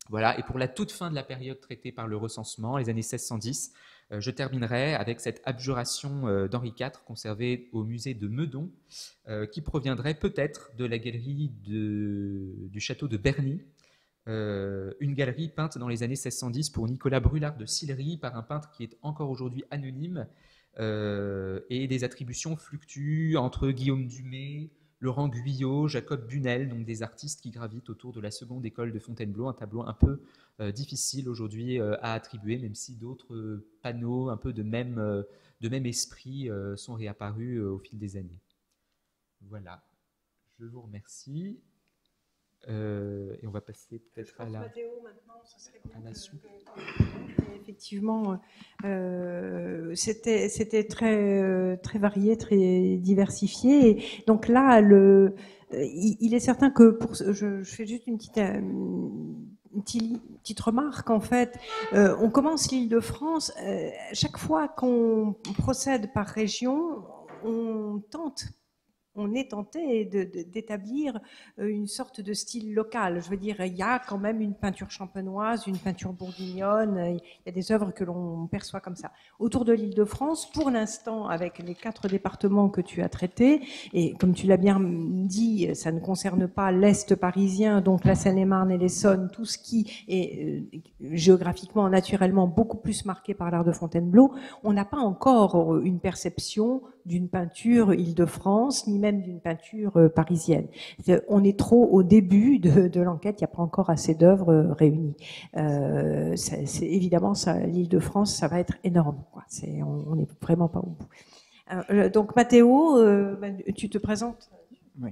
Voilà, et pour la toute fin de la période traitée par le recensement, les années 1610, je terminerai avec cette abjuration d'Henri IV conservée au musée de Meudon, qui proviendrait peut-être de la galerie du château de Berny, une galerie peinte dans les années 1610 pour Nicolas Brulard de Sillery par un peintre qui est encore aujourd'hui anonyme, et des attributions fluctuent entre Guillaume Dumay, Laurent Guyot, Jacob Bunel, donc des artistes qui gravitent autour de la seconde école de Fontainebleau, un tableau un peu difficile aujourd'hui à attribuer, même si d'autres panneaux un peu de même esprit sont réapparus au fil des années. Voilà, je vous remercie. Et on va passer peut-être à la suite. Effectivement, c'était très varié, très diversifié. Et donc là, il est certain que je fais juste une petite remarque. En fait, on commence l'Île-de-France. Chaque fois qu'on procède par région, on est tenté d'établir une sorte de style local. Je veux dire, il y a quand même une peinture champenoise, une peinture bourguignonne, il y a des œuvres que l'on perçoit comme ça. Autour de l'Île-de-France, pour l'instant, avec les 4 départements que tu as traités, et comme tu l'as bien dit, ça ne concerne pas l'Est parisien, donc la Seine-et-Marne et l'Essonne, tout ce qui est géographiquement, naturellement, beaucoup plus marqué par l'art de Fontainebleau. On n'a pas encore une perception d'une peinture Île-de-France, ni même d'une peinture parisienne. On est trop au début de l'enquête, il n'y a pas encore assez d'œuvres réunies. C'est évidemment, l'Île-de-France, ça va être énorme, quoi. On n'est vraiment pas au bout. Donc Mathéo, tu te présentes? Oui.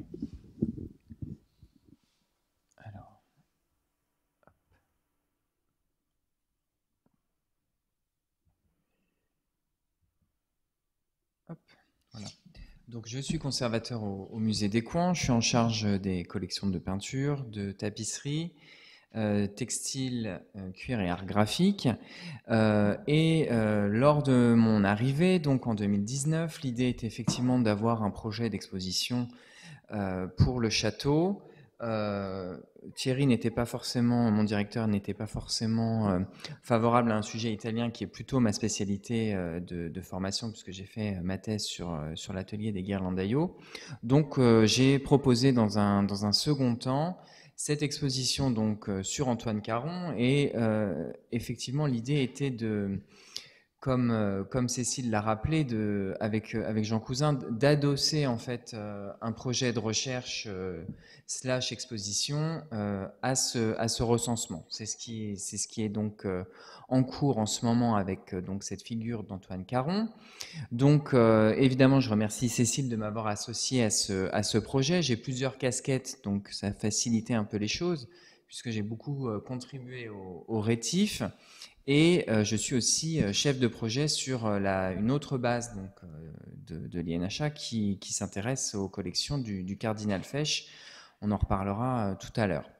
Alors. Hop. Voilà. Donc, je suis conservateur au musée des Coins. Je suis en charge des collections de peinture, de tapisserie, textile, cuir et art graphique. Lors de mon arrivée, donc en 2019, l'idée était effectivement d'avoir un projet d'exposition pour le château. Thierry n'était pas forcément, mon directeur n'était pas forcément favorable à un sujet italien qui est plutôt ma spécialité de formation, puisque j'ai fait ma thèse sur l'atelier des Ghirlandaio. Donc j'ai proposé dans un second temps cette exposition donc sur Antoine Caron, et effectivement l'idée était de, comme Cécile l'a rappelé, avec Jean Cousin, d'adosser en fait un projet de recherche / exposition à ce recensement. C'est ce qui est donc en cours en ce moment avec donc cette figure d'Antoine Caron. Donc évidemment, je remercie Cécile de m'avoir associé à ce projet. J'ai plusieurs casquettes, donc ça a facilité un peu les choses, puisque j'ai beaucoup contribué au rétif. Et je suis aussi chef de projet sur une autre base donc, de l'INHA qui s'intéresse aux collections du cardinal Fesch. On en reparlera tout à l'heure.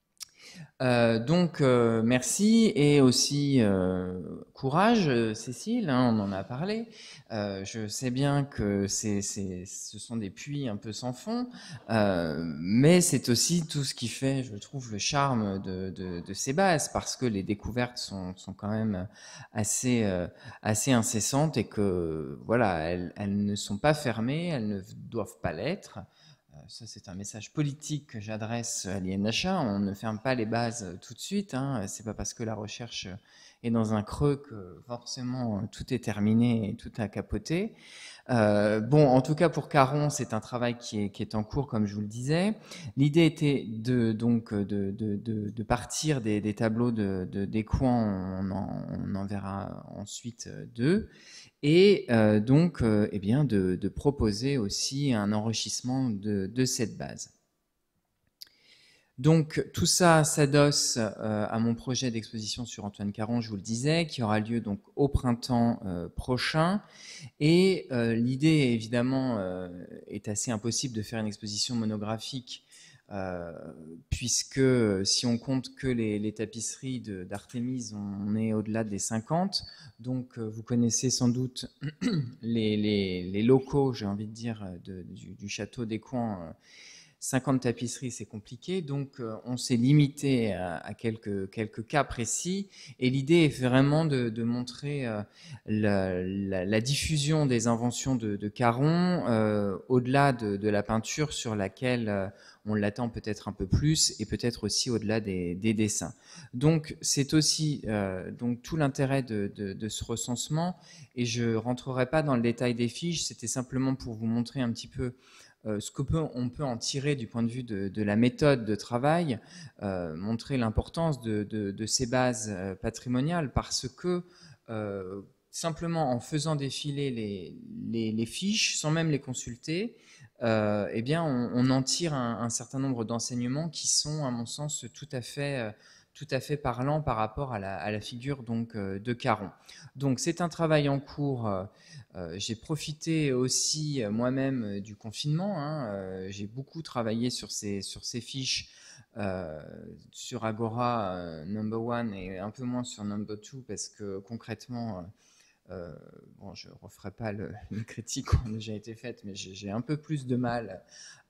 Donc merci, et aussi courage Cécile, hein, on en a parlé. Je sais bien que ce sont des puits un peu sans fond, mais c'est aussi tout ce qui fait, je trouve, le charme de ces bases, parce que les découvertes sont quand même assez incessantes, et que voilà, elles ne sont pas fermées, elles ne doivent pas l'être. Ça, c'est un message politique que j'adresse à l'INHA. On ne ferme pas les bases tout de suite, hein. C'est pas parce que la recherche est dans un creux que forcément tout est terminé et tout a capoté. Bon, en tout cas pour Caron, c'est un travail qui est en cours, comme je vous le disais. L'idée était de partir des tableaux des Coins. On en verra ensuite deux. Et donc eh bien de proposer aussi un enrichissement de cette base. Donc tout ça s'adosse à mon projet d'exposition sur Antoine Caron, je vous le disais, qui aura lieu donc au printemps prochain. Et l'idée évidemment est assez impossible de faire une exposition monographique, puisque si on compte que les tapisseries d'Artémise, on est au-delà des 50. Donc vous connaissez sans doute les locaux, j'ai envie de dire, du château des Coins, 50 tapisseries, c'est compliqué, donc on s'est limité à quelques cas précis. Et l'idée est vraiment de montrer la diffusion des inventions de Caron au-delà de la peinture sur laquelle on l'attend peut-être un peu plus, et peut-être aussi au-delà des dessins. Donc c'est aussi donc tout l'intérêt de ce recensement, et je ne rentrerai pas dans le détail des fiches, c'était simplement pour vous montrer un petit peu ce qu'on peut en tirer du point de vue de la méthode de travail, montrer l'importance de ces bases patrimoniales, parce que simplement en faisant défiler les fiches, sans même les consulter, eh bien on en tire un certain nombre d'enseignements qui sont, à mon sens, tout à fait parlants par rapport à la figure donc, de Caron. Donc c'est un travail en cours. J'ai profité aussi moi-même du confinement. J'ai beaucoup travaillé sur ces fiches sur Agora Number One, et un peu moins sur Number Two, parce que concrètement, bon, je ne referai pas les critiques qui ont déjà été faites, mais j'ai un peu plus de mal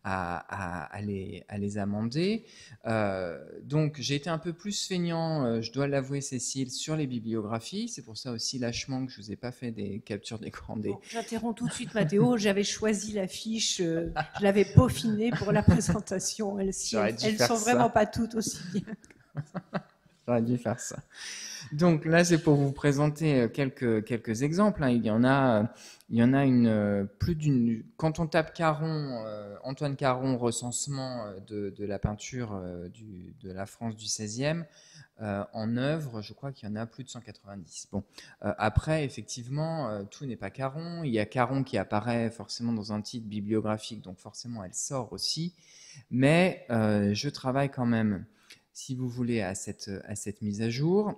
à les amender. Donc j'ai été un peu plus feignant, je dois l'avouer, Cécile, sur les bibliographies. C'est pour ça aussi lâchement que je ne vous ai pas fait des captures d'écran. Bon, j'interromps tout de suite Mathéo. J'avais choisi la fiche, je l'avais peaufinée pour la présentation. Elles sont vraiment pas toutes aussi bien. J'aurais dû faire ça. Donc là, c'est pour vous présenter quelques exemples. Il y en a plus d'une. Quand on tape Caron, Antoine Caron, recensement de la peinture de la France du XVIe, en œuvre, je crois qu'il y en a plus de 190. Bon, après, effectivement, tout n'est pas Caron. Il y a Caron qui apparaît forcément dans un titre bibliographique, donc forcément, elle sort aussi. Mais je travaille quand même, si vous voulez, à cette mise à jour.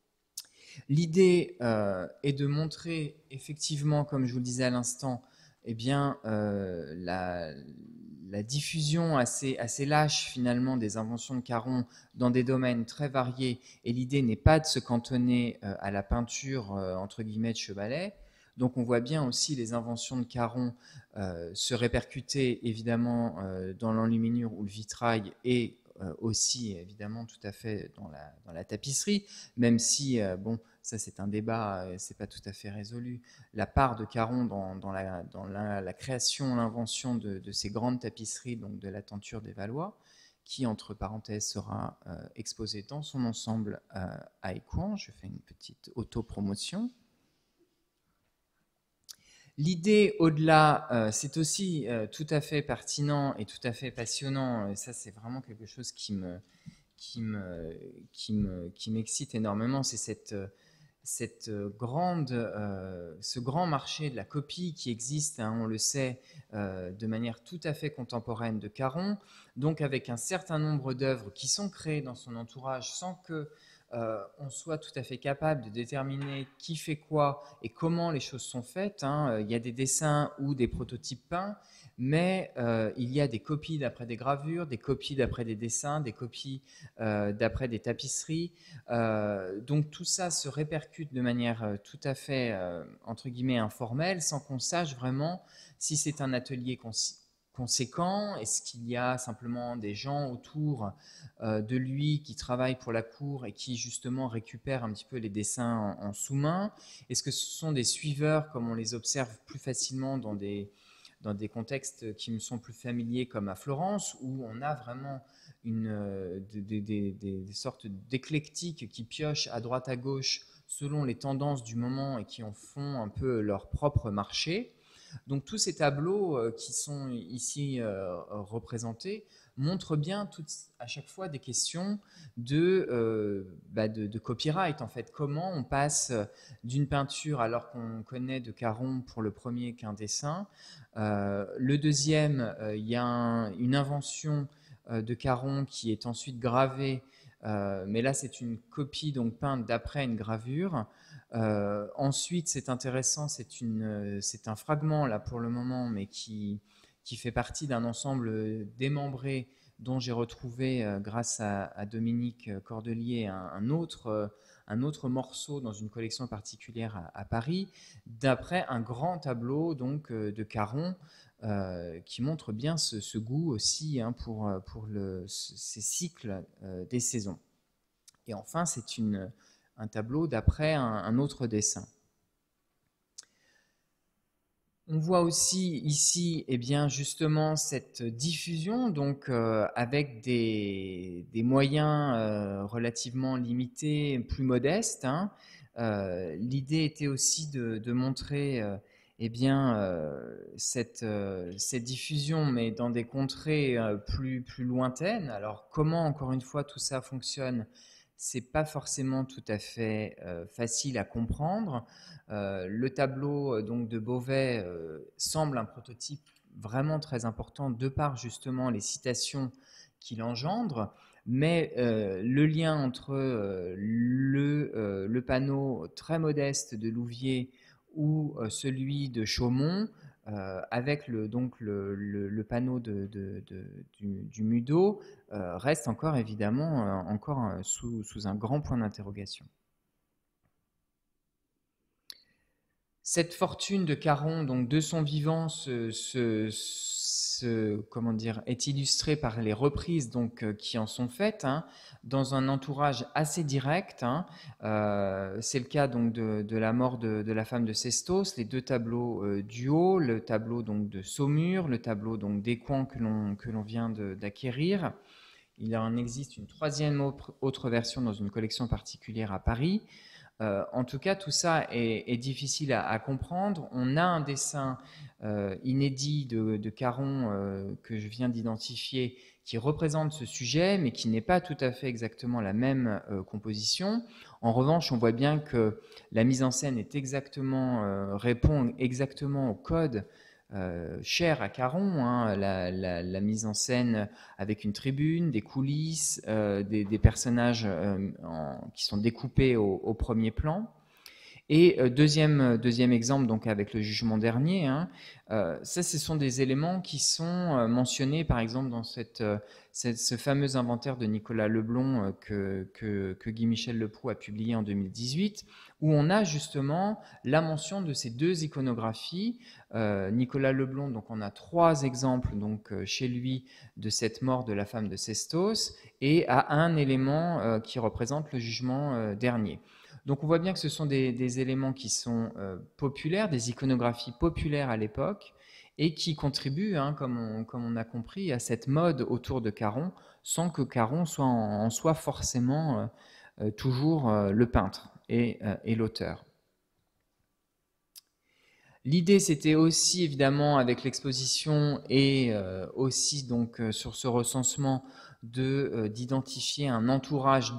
L'idée est de montrer effectivement, comme je vous le disais à l'instant, eh bien, la diffusion assez lâche finalement des inventions de Caron dans des domaines très variés. Et l'idée n'est pas de se cantonner à la peinture entre guillemets de chevalet. Donc on voit bien aussi les inventions de Caron se répercuter évidemment dans l'enluminure ou le vitrail, et aussi évidemment tout à fait dans la tapisserie, même si, bon, ça c'est un débat, c'est pas tout à fait résolu, la part de Caron dans la création, l'invention de ces grandes tapisseries, donc de la tenture des Valois, qui, entre parenthèses, sera exposée dans son ensemble à Écouen. Je fais une petite auto-promotion. L'idée au-delà, c'est aussi tout à fait pertinent et tout à fait passionnant. Et ça, c'est vraiment quelque chose qui m'excite énormément. C'est ce grand marché de la copie qui existe, on le sait, de manière tout à fait contemporaine de Caron, donc avec un certain nombre d'œuvres qui sont créées dans son entourage sans que on soit tout à fait capable de déterminer qui fait quoi et comment les choses sont faites. Il y a des dessins ou des prototypes peints, mais il y a des copies d'après des gravures, des copies d'après des dessins, des copies d'après des tapisseries. Donc tout ça se répercute de manière tout à fait, entre guillemets, informelle, sans qu'on sache vraiment si c'est un atelier conséquent. Est-ce qu'il y a simplement des gens autour de lui qui travaillent pour la cour et qui justement récupèrent un petit peu les dessins en sous-main? Est-ce que ce sont des suiveurs comme on les observe plus facilement dans des contextes qui me sont plus familiers, comme à Florence, où on a vraiment des sortes d'éclectiques qui piochent à droite à gauche selon les tendances du moment et qui en font un peu leur propre marché? Donc tous ces tableaux qui sont ici représentés montrent bien à chaque fois des questions de copyright, en fait. Comment on passe d'une peinture, alors qu'on connaît de Caron pour le premier qu'un dessin. Le deuxième, il y a une invention de Caron qui est ensuite gravée, mais là c'est une copie donc peinte d'après une gravure. Ensuite, c'est intéressant, c'est un fragment là pour le moment, mais qui fait partie d'un ensemble démembré dont j'ai retrouvé, grâce à Dominique Cordelier, un autre un autre morceau dans une collection particulière à Paris, d'après un grand tableau donc, de Caron, qui montre bien ce goût aussi hein, pour ces cycles des saisons. Et enfin, c'est un tableau d'après un autre dessin. On voit aussi ici eh bien, justement cette diffusion donc, avec des moyens relativement limités, plus modestes. Hein. L'idée était aussi de montrer eh bien, cette diffusion, mais dans des contrées plus lointaines. Alors comment, encore une fois, tout ça fonctionne ? C'est pas forcément tout à fait facile à comprendre. Le tableau donc, de Beauvais semble un prototype vraiment très important de par justement les citations qu'il engendre, mais le lien entre le panneau très modeste de Louviers ou celui de Chaumont, avec le panneau du Mudeau, reste encore évidemment sous un grand point d'interrogation. Cette fortune de Caron, donc de son vivant, comment dire, est illustrée par les reprises donc, qui en sont faites hein, dans un entourage assez direct. Hein. C'est le cas donc, de la mort de la femme de Sestos, les deux tableaux du haut, le tableau donc, de Saumur, le tableau donc, d'Écouen que l'on vient d'acquérir. Il en existe une troisième autre version dans une collection particulière à Paris. En tout cas, tout ça est difficile à comprendre. On a un dessin inédit de Caron que je viens d'identifier qui représente ce sujet, mais qui n'est pas tout à fait exactement la même composition. En revanche, on voit bien que la mise en scène répond exactement au code cher à Caron, hein, la mise en scène avec une tribune, des coulisses, des personnages qui sont découpés au premier plan. Et deuxième exemple, donc avec le jugement dernier, hein, ça, ce sont des éléments qui sont mentionnés, par exemple, dans ce fameux inventaire de Nicolas Leblond que Guy-Michel Leproux a publié en 2018, où on a justement la mention de ces deux iconographies. Nicolas Leblond, donc on a 3 exemples donc, chez lui de cette mort de la femme de Sestos, et à un élément qui représente le jugement dernier. Donc on voit bien que ce sont des éléments qui sont populaires, des iconographies populaires à l'époque, et qui contribuent, hein, comme on a compris, à cette mode autour de Caron, sans que Caron en soit forcément toujours le peintre et l'auteur. L'idée, c'était aussi, évidemment, avec l'exposition et aussi donc, sur ce recensement, d'identifier un entourage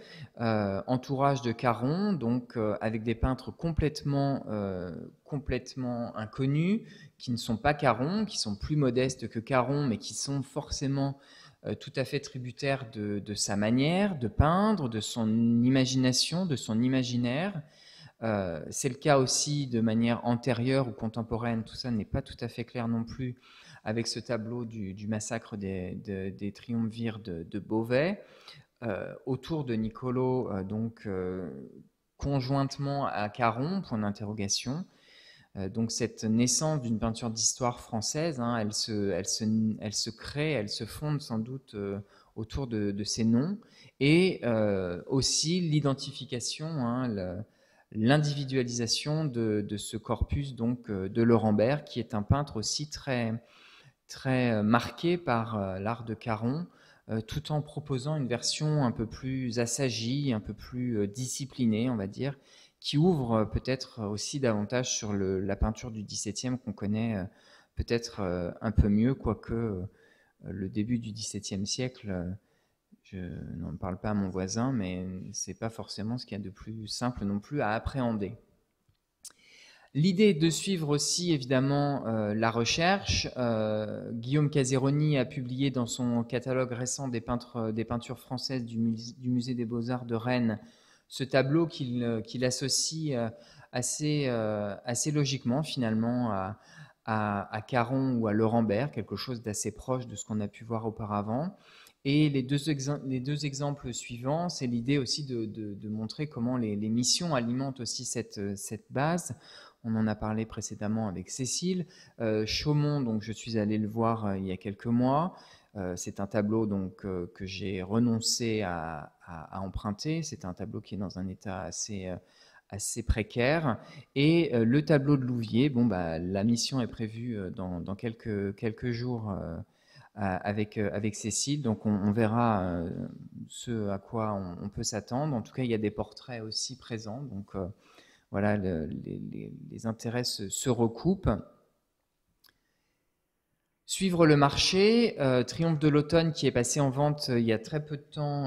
de Caron, donc avec des peintres complètement inconnus, qui ne sont pas Caron, qui sont plus modestes que Caron, mais qui sont forcément tout à fait tributaires de sa manière de peindre, de son imagination, de son imaginaire. C'est le cas aussi de manière antérieure ou contemporaine, tout ça n'est pas tout à fait clair non plus, avec ce tableau du massacre des triumvirs de Beauvais, autour de Niccolò, donc conjointement à Caron, point d'interrogation. Donc cette naissance d'une peinture d'histoire française, hein, elle se crée, elle se fonde sans doute autour de ces noms, et aussi l'identification, hein, l'individualisation de ce corpus donc, de Laurent Bert, qui est un peintre aussi très, très marqué par l'art de Caron, tout en proposant une version un peu plus assagie, un peu plus disciplinée, on va dire, qui ouvre peut-être aussi davantage sur la peinture du XVIIe qu'on connaît peut-être un peu mieux, quoique le début du XVIIe siècle, je n'en parle pas à mon voisin, mais ce n'est pas forcément ce qu'il y a de plus simple non plus à appréhender. L'idée est de suivre aussi évidemment la recherche. Guillaume Caseroni a publié dans son catalogue récent des peintures françaises du Musée des Beaux-Arts de Rennes ce tableau qu'il associe assez logiquement finalement à Caron ou à Laurent Bert, quelque chose d'assez proche de ce qu'on a pu voir auparavant. Et les deux exemples suivants, c'est l'idée aussi de montrer comment les missions alimentent aussi cette base. On en a parlé précédemment avec Cécile. Chaumont, donc je suis allé le voir il y a quelques mois. C'est un tableau donc, que j'ai renoncé à emprunter. C'est un tableau qui est dans un état assez précaire. Et le tableau de Louviers, bon, bah, la mission est prévue dans quelques jours avec Cécile. Donc on verra ce à quoi on peut s'attendre. En tout cas, il y a des portraits aussi présents. Donc voilà, les intérêts se recoupent. Suivre le marché, Triomphe de l'automne qui est passé en vente il y a très peu de temps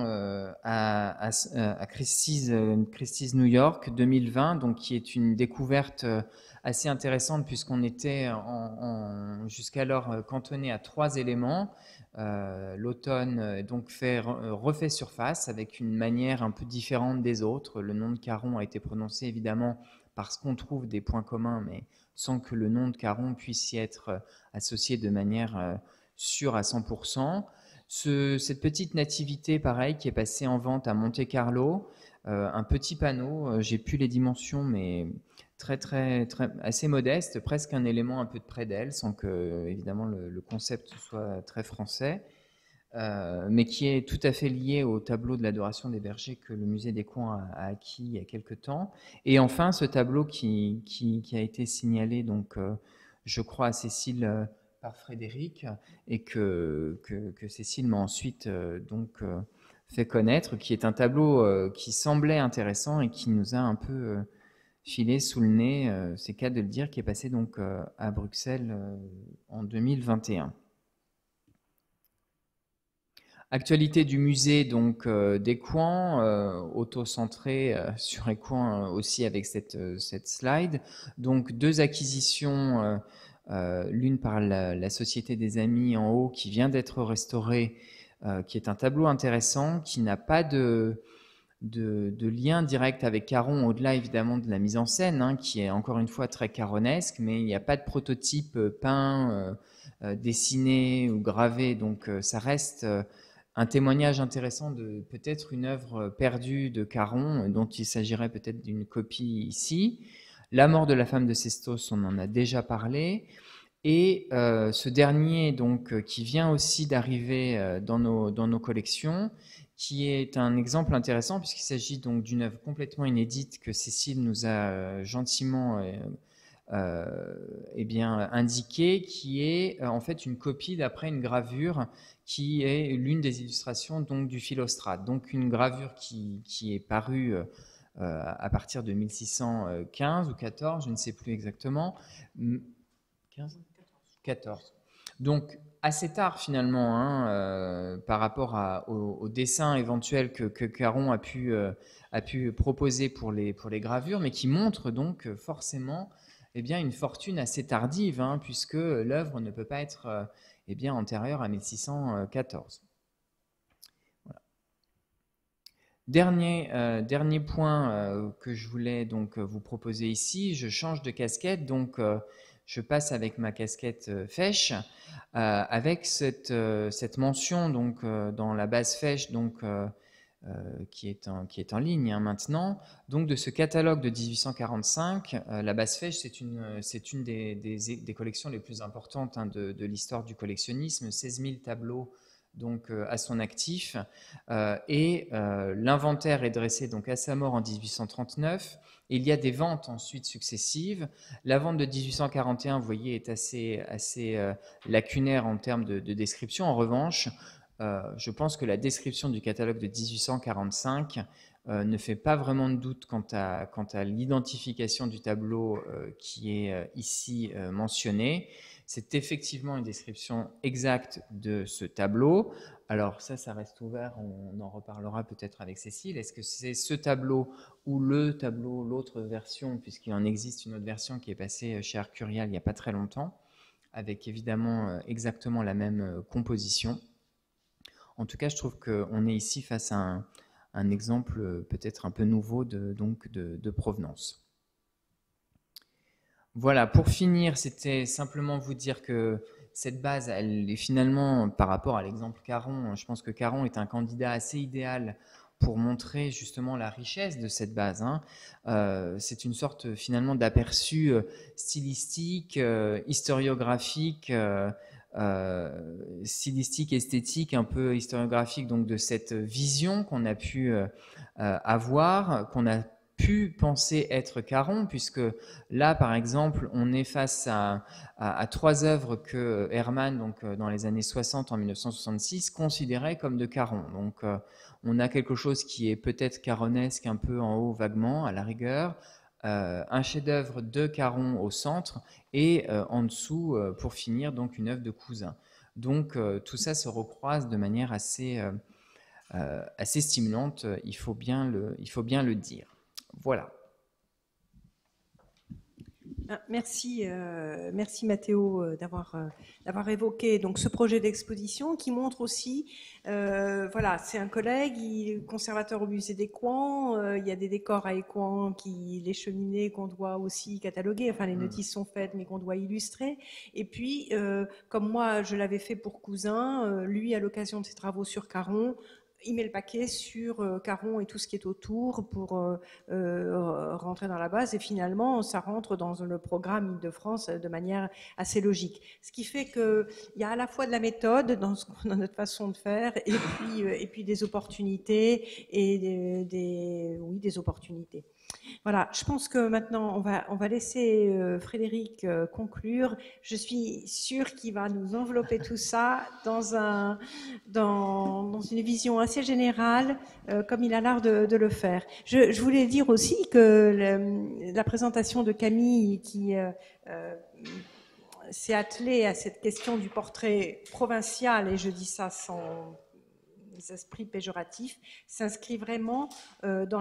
à Christie's New York 2020, donc qui est une découverte assez intéressante puisqu'on était jusqu'alors cantonné à 3 éléments. L'automne donc refait surface avec une manière un peu différente des autres. Le nom de Caron a été prononcé évidemment parce qu'on trouve des points communs, mais sans que le nom de Caron puisse y être associé de manière sûre à 100%. Cette petite nativité, pareil, qui est passée en vente à Monte-Carlo, un petit panneau, j'ai plus les dimensions, mais assez modeste, presque un élément un peu de près d'elle, sans que, évidemment, le concept soit très français. Mais qui est tout à fait lié au tableau de l'Adoration des bergers que le musée des Coins a acquis il y a quelque temps. Et enfin, ce tableau qui a été signalé, donc, je crois, à Cécile par Frédéric, et que Cécile m'a ensuite fait connaître, qui est un tableau qui semblait intéressant et qui nous a un peu filé sous le nez, c'est le cas de le dire, qui est passé donc à Bruxelles en 2021. Actualité du musée donc d'Écouen, auto-centré sur Écouen aussi avec cette slide. Donc 2 acquisitions, l'une par la Société des Amis en haut qui vient d'être restaurée, qui est un tableau intéressant, qui n'a pas de lien direct avec Caron, au-delà évidemment de la mise en scène, hein, qui est encore une fois très caronesque, mais il n'y a pas de prototype peint, dessiné ou gravé, donc ça reste un témoignage intéressant de peut-être une œuvre perdue de Caron, dont il s'agirait peut-être d'une copie ici. La mort de la femme de Sestos, on en a déjà parlé. Et ce dernier, donc, qui vient aussi d'arriver dans nos collections, qui est un exemple intéressant puisqu'il s'agit donc d'une œuvre complètement inédite que Cécile nous a gentiment indiqué, qui est en fait une copie d'après une gravure qui est l'une des illustrations donc du Philostrate. Donc une gravure qui est parue à partir de 1615 ou 14, je ne sais plus exactement. 15 14. Donc assez tard finalement, hein, par rapport au dessin éventuel que Caron a pu proposer pour les gravures, mais qui montre donc forcément une fortune assez tardive, hein, puisque l'œuvre ne peut pas être antérieure à 1614. Voilà. Dernier point que je voulais donc vous proposer ici, je change de casquette, donc je passe avec ma casquette Fesch, avec cette mention donc dans la base Fesch, donc qui est en ligne hein, maintenant, donc de ce catalogue de 1845. La base Fesch, c'est une des collections les plus importantes hein, de l'histoire du collectionnisme, 16 000 tableaux donc à son actif, et l'inventaire est dressé donc à sa mort en 1839. Et il y a des ventes ensuite successives. La vente de 1841, vous voyez, est assez lacunaire en termes de description. En revanche, je pense que la description du catalogue de 1845 ne fait pas vraiment de doute quant à l'identification du tableau qui est ici mentionné. C'est effectivement une description exacte de ce tableau. Alors ça reste ouvert, on en reparlera peut-être avec Cécile. Est-ce que c'est ce tableau ou le tableau, l'autre version, puisqu'il en existe une autre version qui est passée chez Arcurial il n'y a pas très longtemps, avec évidemment exactement la même composition. En tout cas, je trouve qu'on est ici face à un exemple peut-être un peu nouveau de provenance. Voilà, pour finir, c'était simplement vous dire que cette base, elle est finalement, par rapport à l'exemple Caron, je pense que Caron est un candidat assez idéal pour montrer justement la richesse de cette base. C'est une sorte finalement d'aperçu stylistique, historiographique, stylistique, esthétique, un peu historiographique, donc de cette vision qu'on a pu avoir, qu'on a pu penser être Caron, puisque là, par exemple, on est face à trois œuvres que Hermann, donc dans les années 60, en 1966, considérait comme de Caron. Donc, on a quelque chose qui est peut-être caronesque, un peu en haut, vaguement, à la rigueur, un chef-d'œuvre de Caron au centre, et en dessous, pour finir, donc une œuvre de Cousin. Donc, tout ça se recroise de manière assez stimulante, il faut bien le dire. Voilà. Merci Mathéo d'avoir évoqué donc ce projet d'exposition qui montre aussi, voilà, c'est un collègue, il est conservateur au musée d'Écouen, il y a des décors à Écouen, les cheminées qu'on doit aussi cataloguer, enfin les notices sont faites mais qu'on doit illustrer. Et puis, comme moi je l'avais fait pour Cousin, lui à l'occasion de ses travaux sur Caron, il met le paquet sur Caron et tout ce qui est autour pour rentrer dans la base, et finalement ça rentre dans le programme Île-de-France de manière assez logique. Ce qui fait qu'il y a à la fois de la méthode dans notre façon de faire, et puis des opportunités, et des opportunités. Voilà, je pense que maintenant on va laisser Frédéric conclure. Je suis sûre qu'il va nous envelopper tout ça dans une vision assez générale, comme il a l'art de le faire. Je voulais dire aussi que la présentation de Camille, qui s'est attelée à cette question du portrait provincial, et je dis ça sans esprit péjoratif, s'inscrit vraiment dans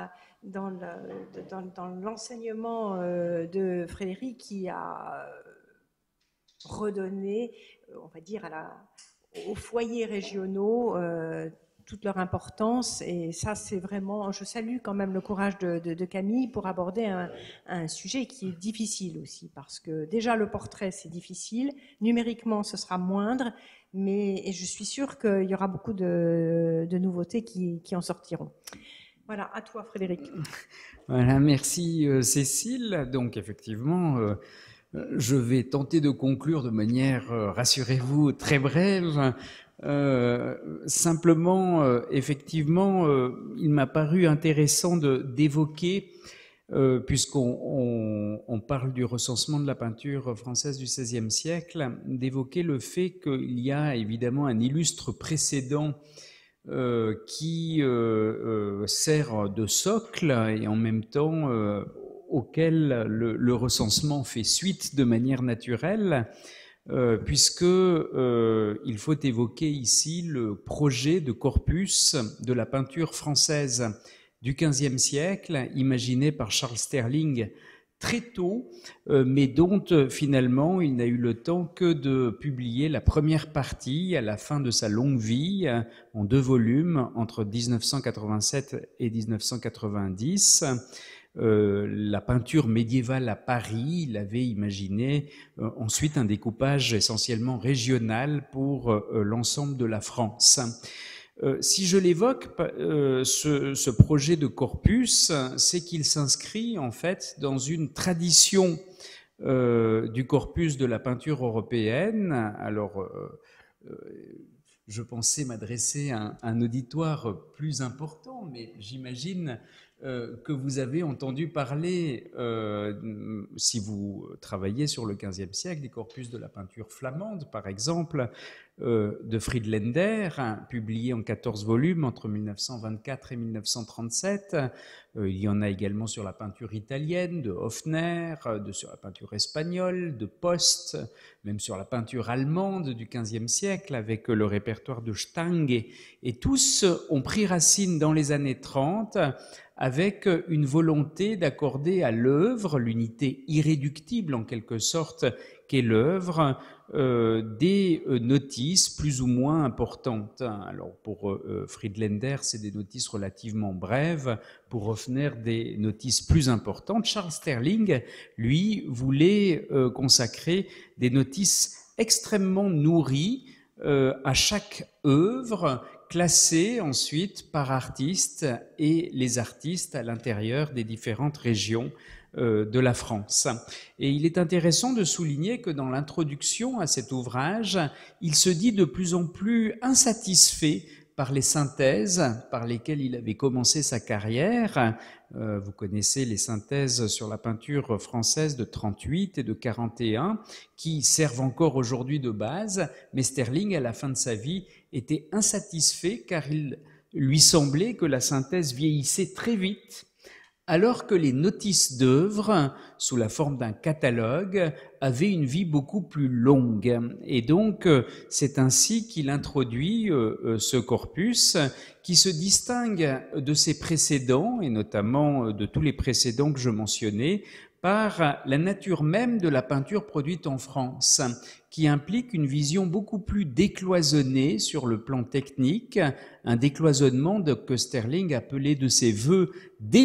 l'enseignement de Frédéric, qui a redonné, on va dire, aux foyers régionaux toute leur importance. Et ça, c'est vraiment, je salue quand même le courage de Camille pour aborder un sujet qui est difficile aussi, parce que déjà le portrait, c'est difficile, numériquement ce sera moindre, et je suis sûre qu'il y aura beaucoup de nouveautés qui en sortiront. Voilà, à toi Frédéric. Voilà, merci Cécile. Donc effectivement, je vais tenter de conclure de manière, rassurez-vous, très brève. Simplement, effectivement, il m'a paru intéressant d'évoquer, puisqu'on parle du recensement de la peinture française du XVIe siècle, d'évoquer le fait qu'il y a évidemment un illustre précédent qui sert de socle, et en même temps auquel le recensement fait suite de manière naturelle, puisque il faut évoquer ici le projet de corpus de la peinture française du XVe siècle, imaginé par Charles Sterling très tôt, mais dont finalement il n'a eu le temps que de publier la première partie à la fin de sa longue vie, en 2 volumes, entre 1987 et 1990. La peinture médiévale à Paris, il avait imaginé ensuite un découpage essentiellement régional pour l'ensemble de la France. Si je l'évoque, ce projet de corpus, c'est qu'il s'inscrit en fait dans une tradition du corpus de la peinture européenne. Alors, je pensais m'adresser à un auditoire plus important, mais j'imagine que vous avez entendu parler, si vous travaillez sur le XVe siècle, des corpus de la peinture flamande, par exemple, de Friedländer, publié en 14 volumes entre 1924 et 1937. Il y en a également sur la peinture italienne, de Hofner, sur la peinture espagnole, de Post, même sur la peinture allemande du XVe siècle, avec le répertoire de Stange. Et tous ont pris racine dans les années 30, avec une volonté d'accorder à l'œuvre, l'unité irréductible en quelque sorte qu'est l'œuvre, des notices plus ou moins importantes. Alors pour Friedländer, c'est des notices relativement brèves, pour Hofner, des notices plus importantes. Charles Sterling, lui, voulait consacrer des notices extrêmement nourrie à chaque œuvre, classée ensuite par artistes et les artistes à l'intérieur des différentes régions de la France. Et il est intéressant de souligner que dans l'introduction à cet ouvrage, il se dit de plus en plus insatisfait par les synthèses par lesquelles il avait commencé sa carrière. Vous connaissez les synthèses sur la peinture française de 38 et de 41, qui servent encore aujourd'hui de base, mais Sterling, à la fin de sa vie, était insatisfait car il lui semblait que la synthèse vieillissait très vite, alors que les notices d'œuvres, sous la forme d'un catalogue, avaient une vie beaucoup plus longue. Et donc, c'est ainsi qu'il introduit ce corpus qui se distingue de ses précédents, et notamment de tous les précédents que je mentionnais, par la nature même de la peinture produite en France, qui implique une vision beaucoup plus décloisonnée sur le plan technique, un décloisonnement que Sterling appelait de ses voeux dès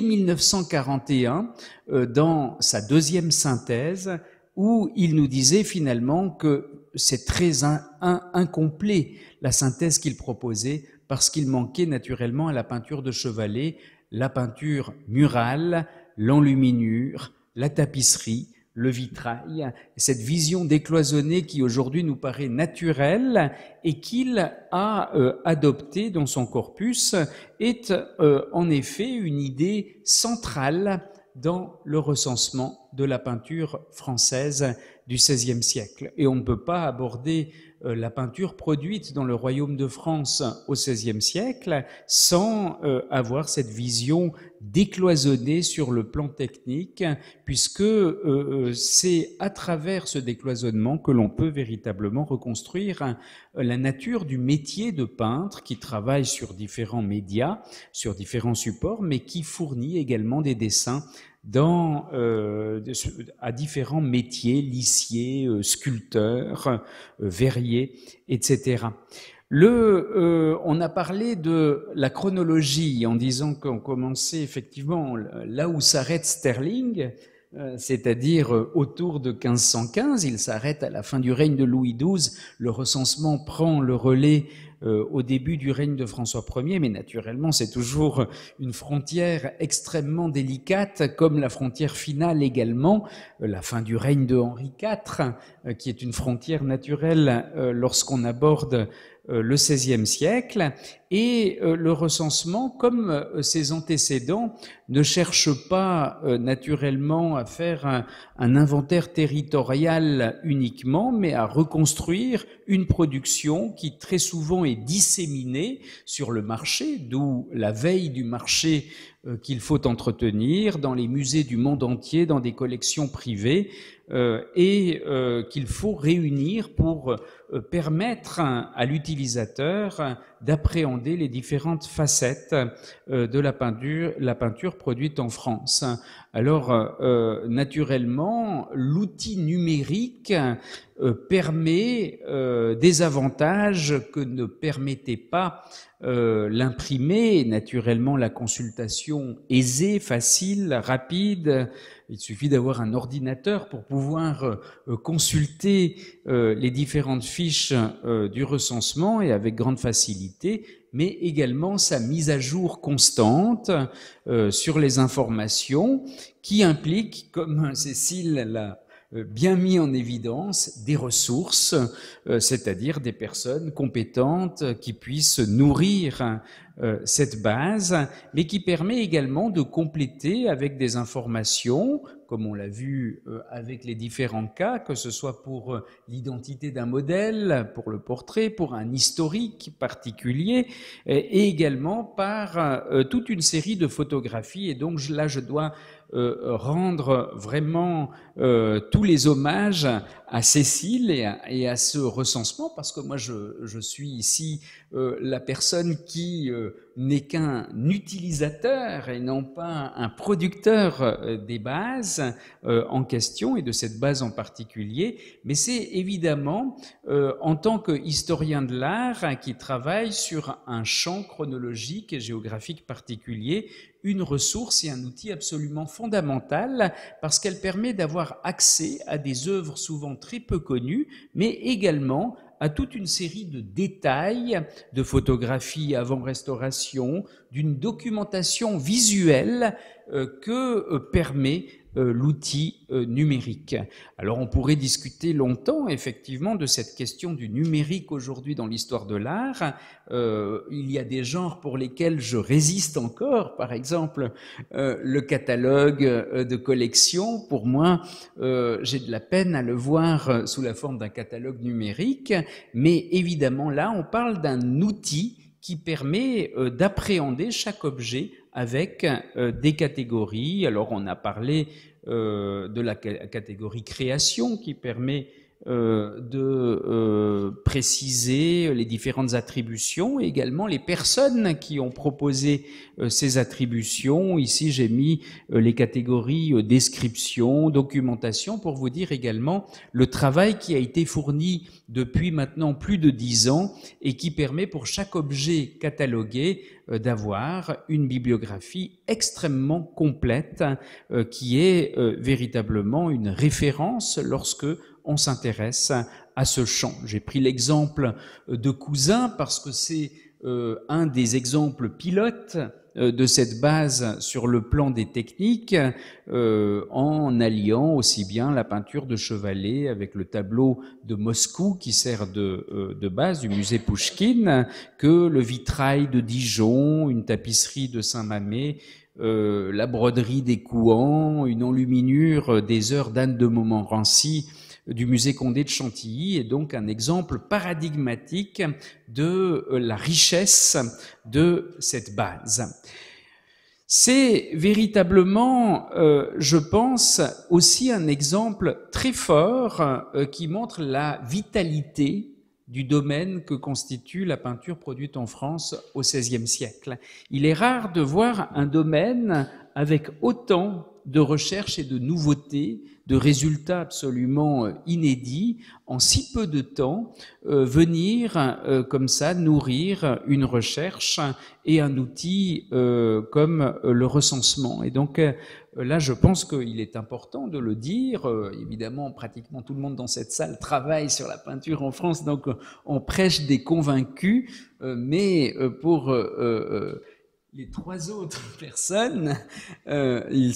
1941, dans sa deuxième synthèse, où il nous disait finalement que c'est très incomplet la synthèse qu'il proposait, parce qu'il manquait naturellement à la peinture de chevalet, la peinture murale, l'enluminure, la tapisserie, le vitrail, cette vision décloisonnée qui aujourd'hui nous paraît naturelle et qu'il a adoptée dans son corpus est en effet une idée centrale dans le recensement de la peinture française du XVIe siècle. Et on ne peut pas aborder la peinture produite dans le royaume de France au XVIe siècle sans avoir cette vision décloisonnée sur le plan technique, puisque c'est à travers ce décloisonnement que l'on peut véritablement reconstruire la nature du métier de peintre qui travaille sur différents médias, sur différents supports, mais qui fournit également des dessins à différents métiers, lissiers, sculpteurs, verriers, etc. On a parlé de la chronologie en disant qu'on commençait effectivement là où s'arrête Sterling, c'est-à-dire autour de 1515, il s'arrête à la fin du règne de Louis XII, le recensement prend le relais au début du règne de François Ier, mais naturellement c'est toujours une frontière extrêmement délicate, comme la frontière finale également, la fin du règne de Henri IV, qui est une frontière naturelle lorsqu'on aborde le XVIe siècle, et le recensement, comme ses antécédents, ne cherche pas naturellement à faire un inventaire territorial uniquement, mais à reconstruire une production qui très souvent est disséminée sur le marché, d'où la veille du marché qu'il faut entretenir dans les musées du monde entier, dans des collections privées, et qu'il faut réunir pour permettre à l'utilisateur d'appréhender les différentes facettes de la peinture produite en France. Alors, naturellement, l'outil numérique permet des avantages que ne permettait pas l'imprimé, naturellement la consultation aisée, facile, rapide. Il suffit d'avoir un ordinateur pour pouvoir consulter les différentes fiches du recensement et avec grande facilité, mais également sa mise à jour constante sur les informations qui implique, comme Cécile l'a bien mis en évidence, des ressources, c'est-à-dire des personnes compétentes qui puissent nourrir cette base, mais qui permet également de compléter avec des informations, comme on l'a vu avec les différents cas, que ce soit pour l'identité d'un modèle, pour le portrait, pour un historique particulier, et également par toute une série de photographies. Et donc là, je dois rendre vraiment tous les hommages à Cécile et à ce recensement, parce que moi je suis ici la personne qui n'est qu'un utilisateur et non pas un producteur des bases en question et de cette base en particulier, mais c'est évidemment en tant qu'historien de l'art qui travaille sur un champ chronologique et géographique particulier, une ressource et un outil absolument fondamental parce qu'elle permet d'avoir accès à des œuvres souvent très peu connues, mais également à toute une série de détails, de photographies avant restauration, d'une documentation visuelle que permet l'outil numérique. Alors on pourrait discuter longtemps effectivement de cette question du numérique aujourd'hui dans l'histoire de l'art. Il y a des genres pour lesquels je résiste encore, par exemple le catalogue de collection. Pour moi, j'ai de la peine à le voir sous la forme d'un catalogue numérique, mais évidemment là on parle d'un outil qui permet d'appréhender chaque objet avec des catégories. Alors on a parlé de la catégorie création qui permet de préciser les différentes attributions et également les personnes qui ont proposé ces attributions. Ici j'ai mis les catégories description, documentation pour vous dire également le travail qui a été fourni depuis maintenant plus de 10 ans et qui permet pour chaque objet catalogué d'avoir une bibliographie extrêmement complète qui est véritablement une référence lorsque on s'intéresse à ce champ. J'ai pris l'exemple de Cousin parce que c'est un des exemples pilotes de cette base sur le plan des techniques en alliant aussi bien la peinture de Chevalet avec le tableau de Moscou qui sert de base du musée Pouchkine que le vitrail de Dijon, une tapisserie de Saint-Mamet, la broderie des Couans, une enluminure des heures d'Anne de Montmorency du musée Condé de Chantilly est donc un exemple paradigmatique de la richesse de cette base. C'est véritablement, je pense, aussi un exemple très fort qui montre la vitalité du domaine que constitue la peinture produite en France au XVIe siècle. Il est rare de voir un domaine avec autant de recherche et de nouveautés, de résultats absolument inédits, en si peu de temps, venir comme ça nourrir une recherche et un outil comme le recensement. Et donc là, je pense qu'il est important de le dire. Évidemment, pratiquement tout le monde dans cette salle travaille sur la peinture en France, donc on prêche des convaincus, mais pour les trois autres personnes, il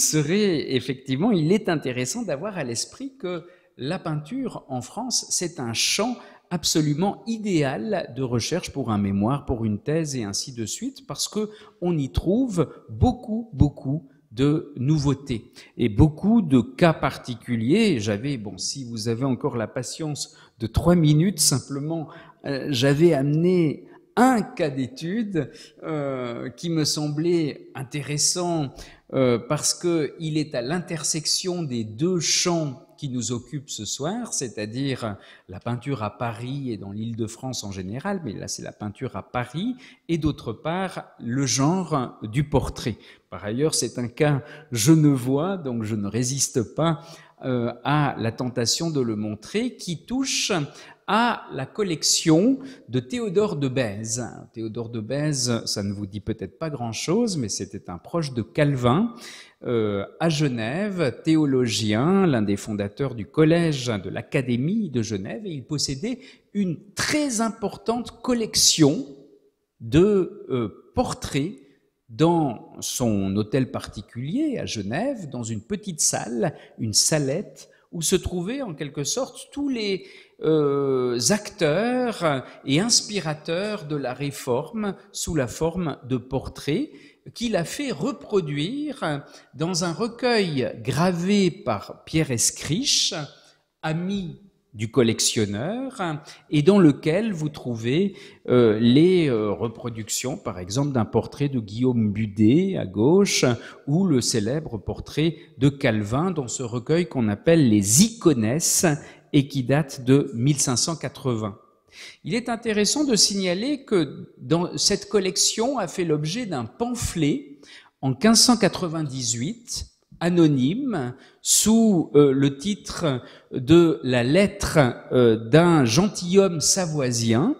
est intéressant d'avoir à l'esprit que la peinture en France, c'est un champ absolument idéal de recherche pour un mémoire, pour une thèse et ainsi de suite, parce que on y trouve beaucoup de nouveautés et beaucoup de cas particuliers. Si vous avez encore la patience de 3 minutes, simplement, j'avais amené un cas d'étude qui me semblait intéressant parce qu'il est à l'intersection des deux champs qui nous occupent ce soir, c'est-à-dire la peinture à Paris et dans l'Île-de-France en général, mais là c'est la peinture à Paris, et d'autre part le genre du portrait. Par ailleurs, c'est un cas genevois, donc je ne résiste pas à la tentation de le montrer, qui touche à la collection de Théodore de Bèze. Théodore de Bèze, ça ne vous dit peut-être pas grand-chose, mais c'était un proche de Calvin à Genève, théologien, l'un des fondateurs du collège de l'Académie de Genève, et il possédait une très importante collection de portraits dans son hôtel particulier à Genève, dans une petite salle, une salette, où se trouvaient en quelque sorte tous les acteurs et inspirateurs de la Réforme sous la forme de portraits qu'il a fait reproduire dans un recueil gravé par Pierre Escriche, ami du collectionneur, et dans lequel vous trouvez les reproductions, par exemple, d'un portrait de Guillaume Budet à gauche, ou le célèbre portrait de Calvin dans ce recueil qu'on appelle les Iconesses et qui date de 1580. Il est intéressant de signaler que cette collection a fait l'objet d'un pamphlet en 1598, anonyme, sous le titre de la lettre d'un gentilhomme savoisien,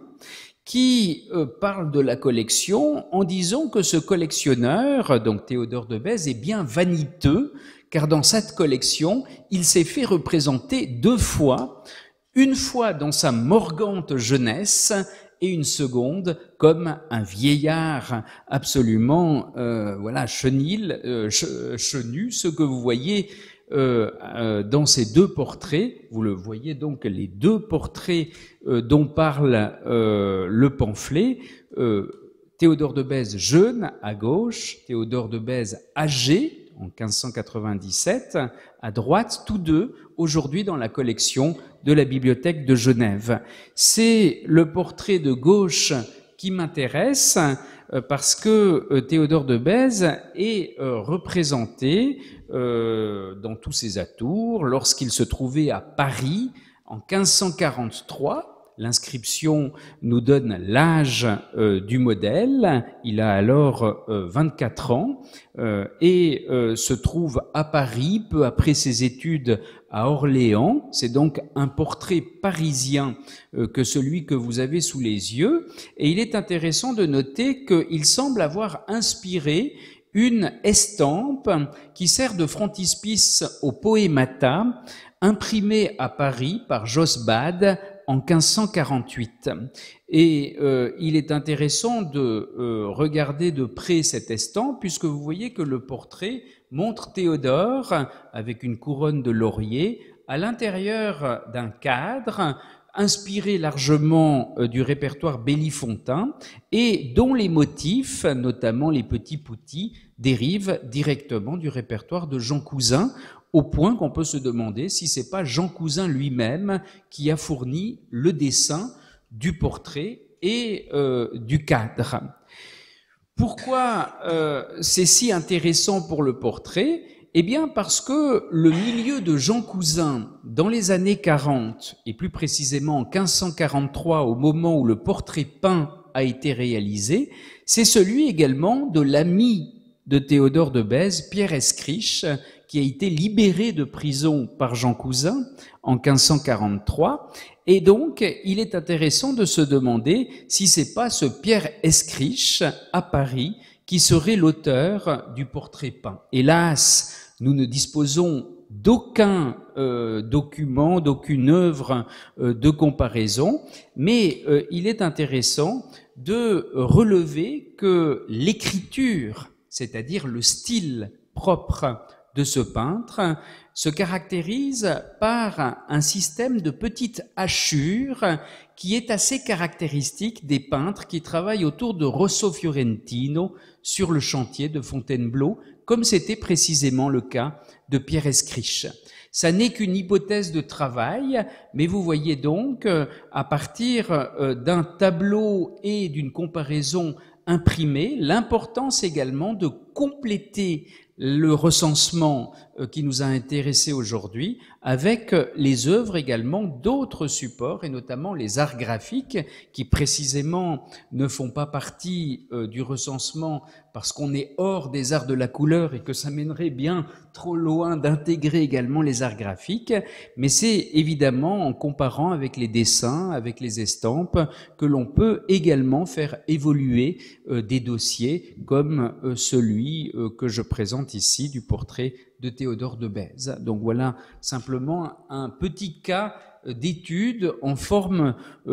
qui parle de la collection en disant que ce collectionneur, donc Théodore de Bèze, est bien vaniteux, car dans cette collection, il s'est fait représenter 2 fois, une fois dans sa morgante jeunesse et une seconde comme un vieillard absolument chenil, chenu. Ce que vous voyez dans ces 2 portraits, vous le voyez donc, les 2 portraits dont parle le pamphlet, Théodore de Bèze jeune à gauche, Théodore de Bèze âgé en 1597 à droite, tous 2 aujourd'hui dans la collection de la Bibliothèque de Genève. C'est le portrait de gauche qui m'intéresse parce que Théodore de Bèze est représenté dans tous ses atours lorsqu'il se trouvait à Paris en 1543. L'inscription nous donne l'âge du modèle. Il a alors 24 ans et se trouve à Paris peu après ses études à Orléans. C'est donc un portrait parisien que celui que vous avez sous les yeux. Et il est intéressant de noter qu'il semble avoir inspiré une estampe qui sert de frontispice au Poémata, imprimée à Paris par Jos Bade en 1548. Et il est intéressant de regarder de près cette estampe, puisque vous voyez que le portrait montre Théodore avec une couronne de laurier à l'intérieur d'un cadre inspiré largement du répertoire Bellifontain et dont les motifs, notamment les petits poutis, dérivent directement du répertoire de Jean Cousin, au point qu'on peut se demander si c'est pas Jean Cousin lui-même qui a fourni le dessin du portrait et du cadre. Pourquoi c'est si intéressant pour le portrait ? Eh bien parce que le milieu de Jean Cousin dans les années 40, et plus précisément en 1543, au moment où le portrait peint a été réalisé, c'est celui également de l'ami de Théodore de Bèze, Pierre Escriche, qui a été libéré de prison par Jean Cousin en 1543. Et donc, il est intéressant de se demander si c'est pas ce Pierre Escriche à Paris qui serait l'auteur du portrait peint. Hélas, nous ne disposons d'aucun document, d'aucune œuvre de comparaison, mais il est intéressant de relever que l'écriture, c'est-à-dire le style propre de ce peintre, se caractérise par un système de petites hachures qui est assez caractéristique des peintres qui travaillent autour de Rosso Fiorentino sur le chantier de Fontainebleau, comme c'était précisément le cas de Pierre Escriche. Ça n'est qu'une hypothèse de travail, mais vous voyez donc, à partir d'un tableau et d'une comparaison imprimée, l'importance également de compléter le recensement qui nous a intéressés aujourd'hui avec les œuvres également d'autres supports et notamment les arts graphiques qui précisément ne font pas partie du recensement parce qu'on est hors des arts de la couleur et que ça mènerait bien trop loin d'intégrer également les arts graphiques, mais c'est évidemment en comparant avec les dessins, avec les estampes, que l'on peut également faire évoluer des dossiers comme celui que je présente ici du portrait de Théodore de Bèze. Donc voilà simplement un petit cas d'étude en forme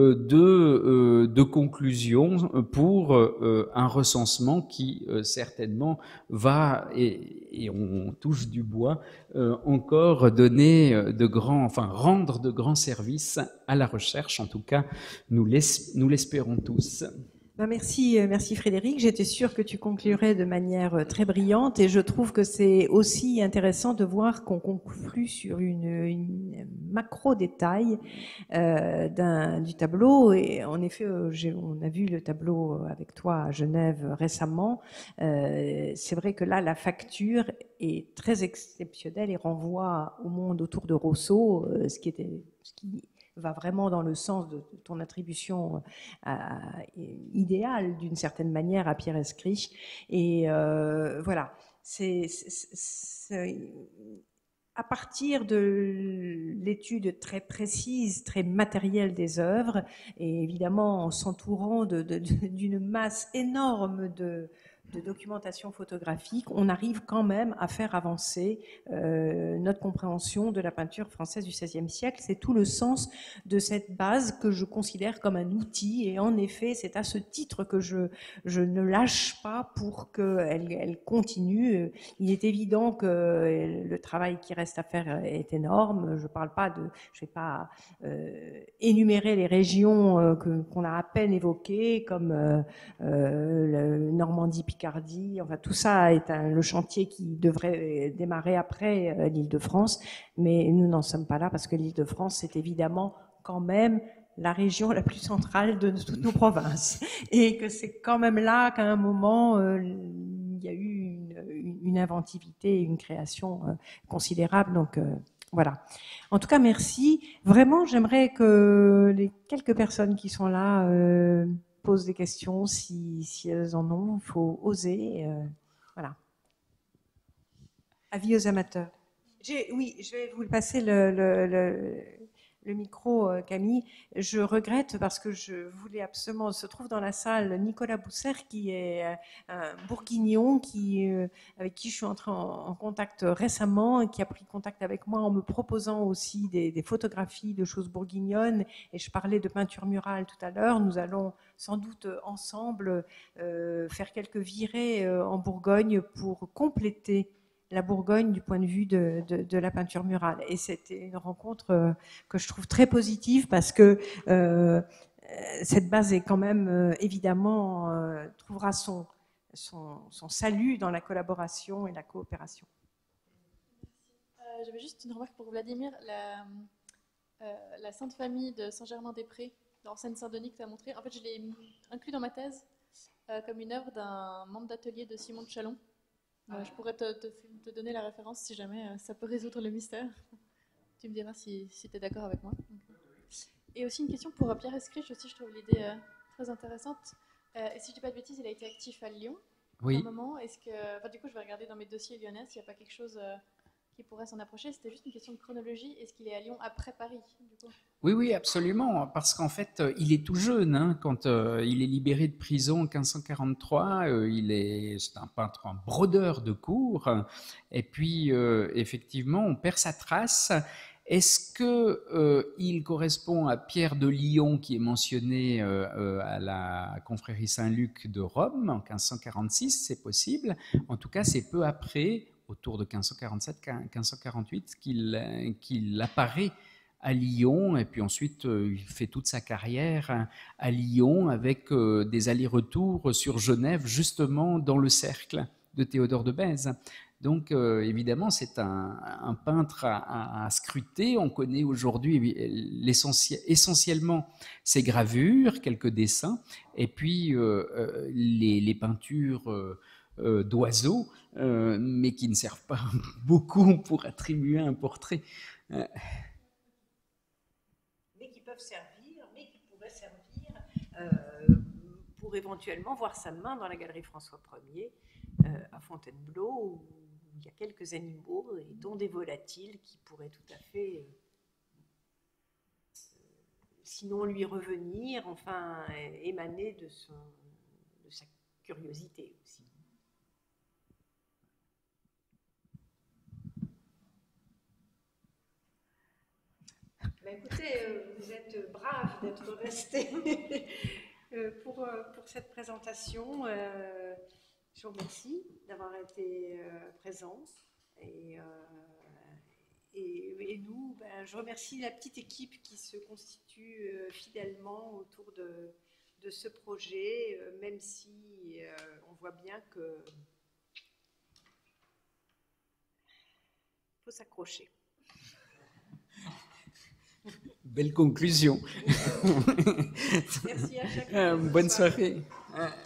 de conclusion pour un recensement qui certainement va, et on touche du bois, encore donner rendre de grands services à la recherche. En tout cas, nous l'espérons tous. Merci Frédéric. J'étais sûre que tu conclurais de manière très brillante et je trouve que c'est aussi intéressant de voir qu'on conclut sur une macro détail du tableau. Et en effet, on a vu le tableau avec toi à Genève récemment. C'est vrai que là, la facture est très exceptionnelle et renvoie au monde autour de Rousseau, ce qui va vraiment dans le sens de ton attribution idéale, d'une certaine manière, à Pierre Escrit. Et voilà, à partir de l'étude très précise, très matérielle des œuvres, et évidemment en s'entourant d'une masse énorme de documentation photographique, on arrive quand même à faire avancer notre compréhension de la peinture française du XVIe siècle. C'est tout le sens de cette base que je considère comme un outil, et en effet, c'est à ce titre que je ne lâche pas pour qu'elle continue. Il est évident que le travail qui reste à faire est énorme. Je vais pas énumérer les régions qu'on a à peine évoquées, comme Normandie-Picardie. Enfin, tout ça est le chantier qui devrait démarrer après l'Île-de-France, mais nous n'en sommes pas là parce que l'Île-de-France, c'est évidemment quand même la région la plus centrale de toutes nos provinces, et que c'est quand même là qu'à un moment il y a eu une inventivité, une création considérable. Donc voilà. En tout cas, merci. Vraiment, j'aimerais que les quelques personnes qui sont là posent des questions si elles en ont. Il faut oser. Voilà. Avis aux amateurs. Oui, je vais vous passer le micro, Camille. Je regrette parce que je voulais absolument... Se trouve dans la salle Nicolas Bousser, qui est un bourguignon avec qui je suis entrée en contact récemment, et qui a pris contact avec moi en me proposant aussi des photographies de choses bourguignonnes. Et je parlais de peinture murale tout à l'heure. Nous allons sans doute ensemble faire quelques virées en Bourgogne pour compléter la Bourgogne du point de vue de la peinture murale. Et c'était une rencontre que je trouve très positive, parce que cette base est quand même, évidemment, trouvera son salut dans la collaboration et la coopération. J'avais juste une remarque pour Vladimir. La Sainte Famille de Saint-Germain-des-Prés, dans Seine-Saint-Denis, que tu as montré, en fait, je l'ai inclus dans ma thèse comme une œuvre d'un membre d'atelier de Simon de Chalon. Je pourrais te donner la référence si jamais ça peut résoudre le mystère. Tu me diras si tu es d'accord avec moi. Et aussi une question pour Pierre Escrit, aussi, je trouve l'idée très intéressante. Et si je ne dis pas de bêtises, il a été actif à Lyon. Oui. À un moment, du coup, je vais regarder dans mes dossiers lyonnais s'il n'y a pas quelque chose qui pourrait s'en approcher. C'était juste une question de chronologie. Est-ce qu'il est à Lyon après Paris, du coup ? Oui, absolument, parce qu'en fait, il est tout jeune, hein, quand il est libéré de prison en 1543. C'est un peintre, un brodeur de cour, et puis effectivement, on perd sa trace. Est-ce qu'il correspond à Pierre de Lyon, qui est mentionné à la confrérie Saint-Luc de Rome en 1546? C'est possible. En tout cas, c'est peu après, autour de 1547-1548, qu'il apparaît à Lyon, et puis ensuite il fait toute sa carrière à Lyon, avec des allers-retours sur Genève, justement dans le cercle de Théodore de Bèze. Donc évidemment, c'est un peintre à scruter. On connaît aujourd'hui essentiellement ses gravures, quelques dessins, et puis les peintures d'oiseaux, mais qui ne servent pas beaucoup pour attribuer un portrait. Mais qui peuvent servir, mais qui pourraient servir pour éventuellement voir sa main dans la galerie François Ier à Fontainebleau, où il y a quelques animaux, et dont des volatiles qui pourraient tout à fait, sinon lui revenir, enfin émaner de sa curiosité aussi. Ben écoutez, vous êtes braves d'être restés pour cette présentation. Je vous remercie d'avoir été présents. Et nous, je remercie la petite équipe qui se constitue fidèlement autour de ce projet, même si on voit bien que faut s'accrocher. Belle conclusion. Merci à chacun. Bonne soirée.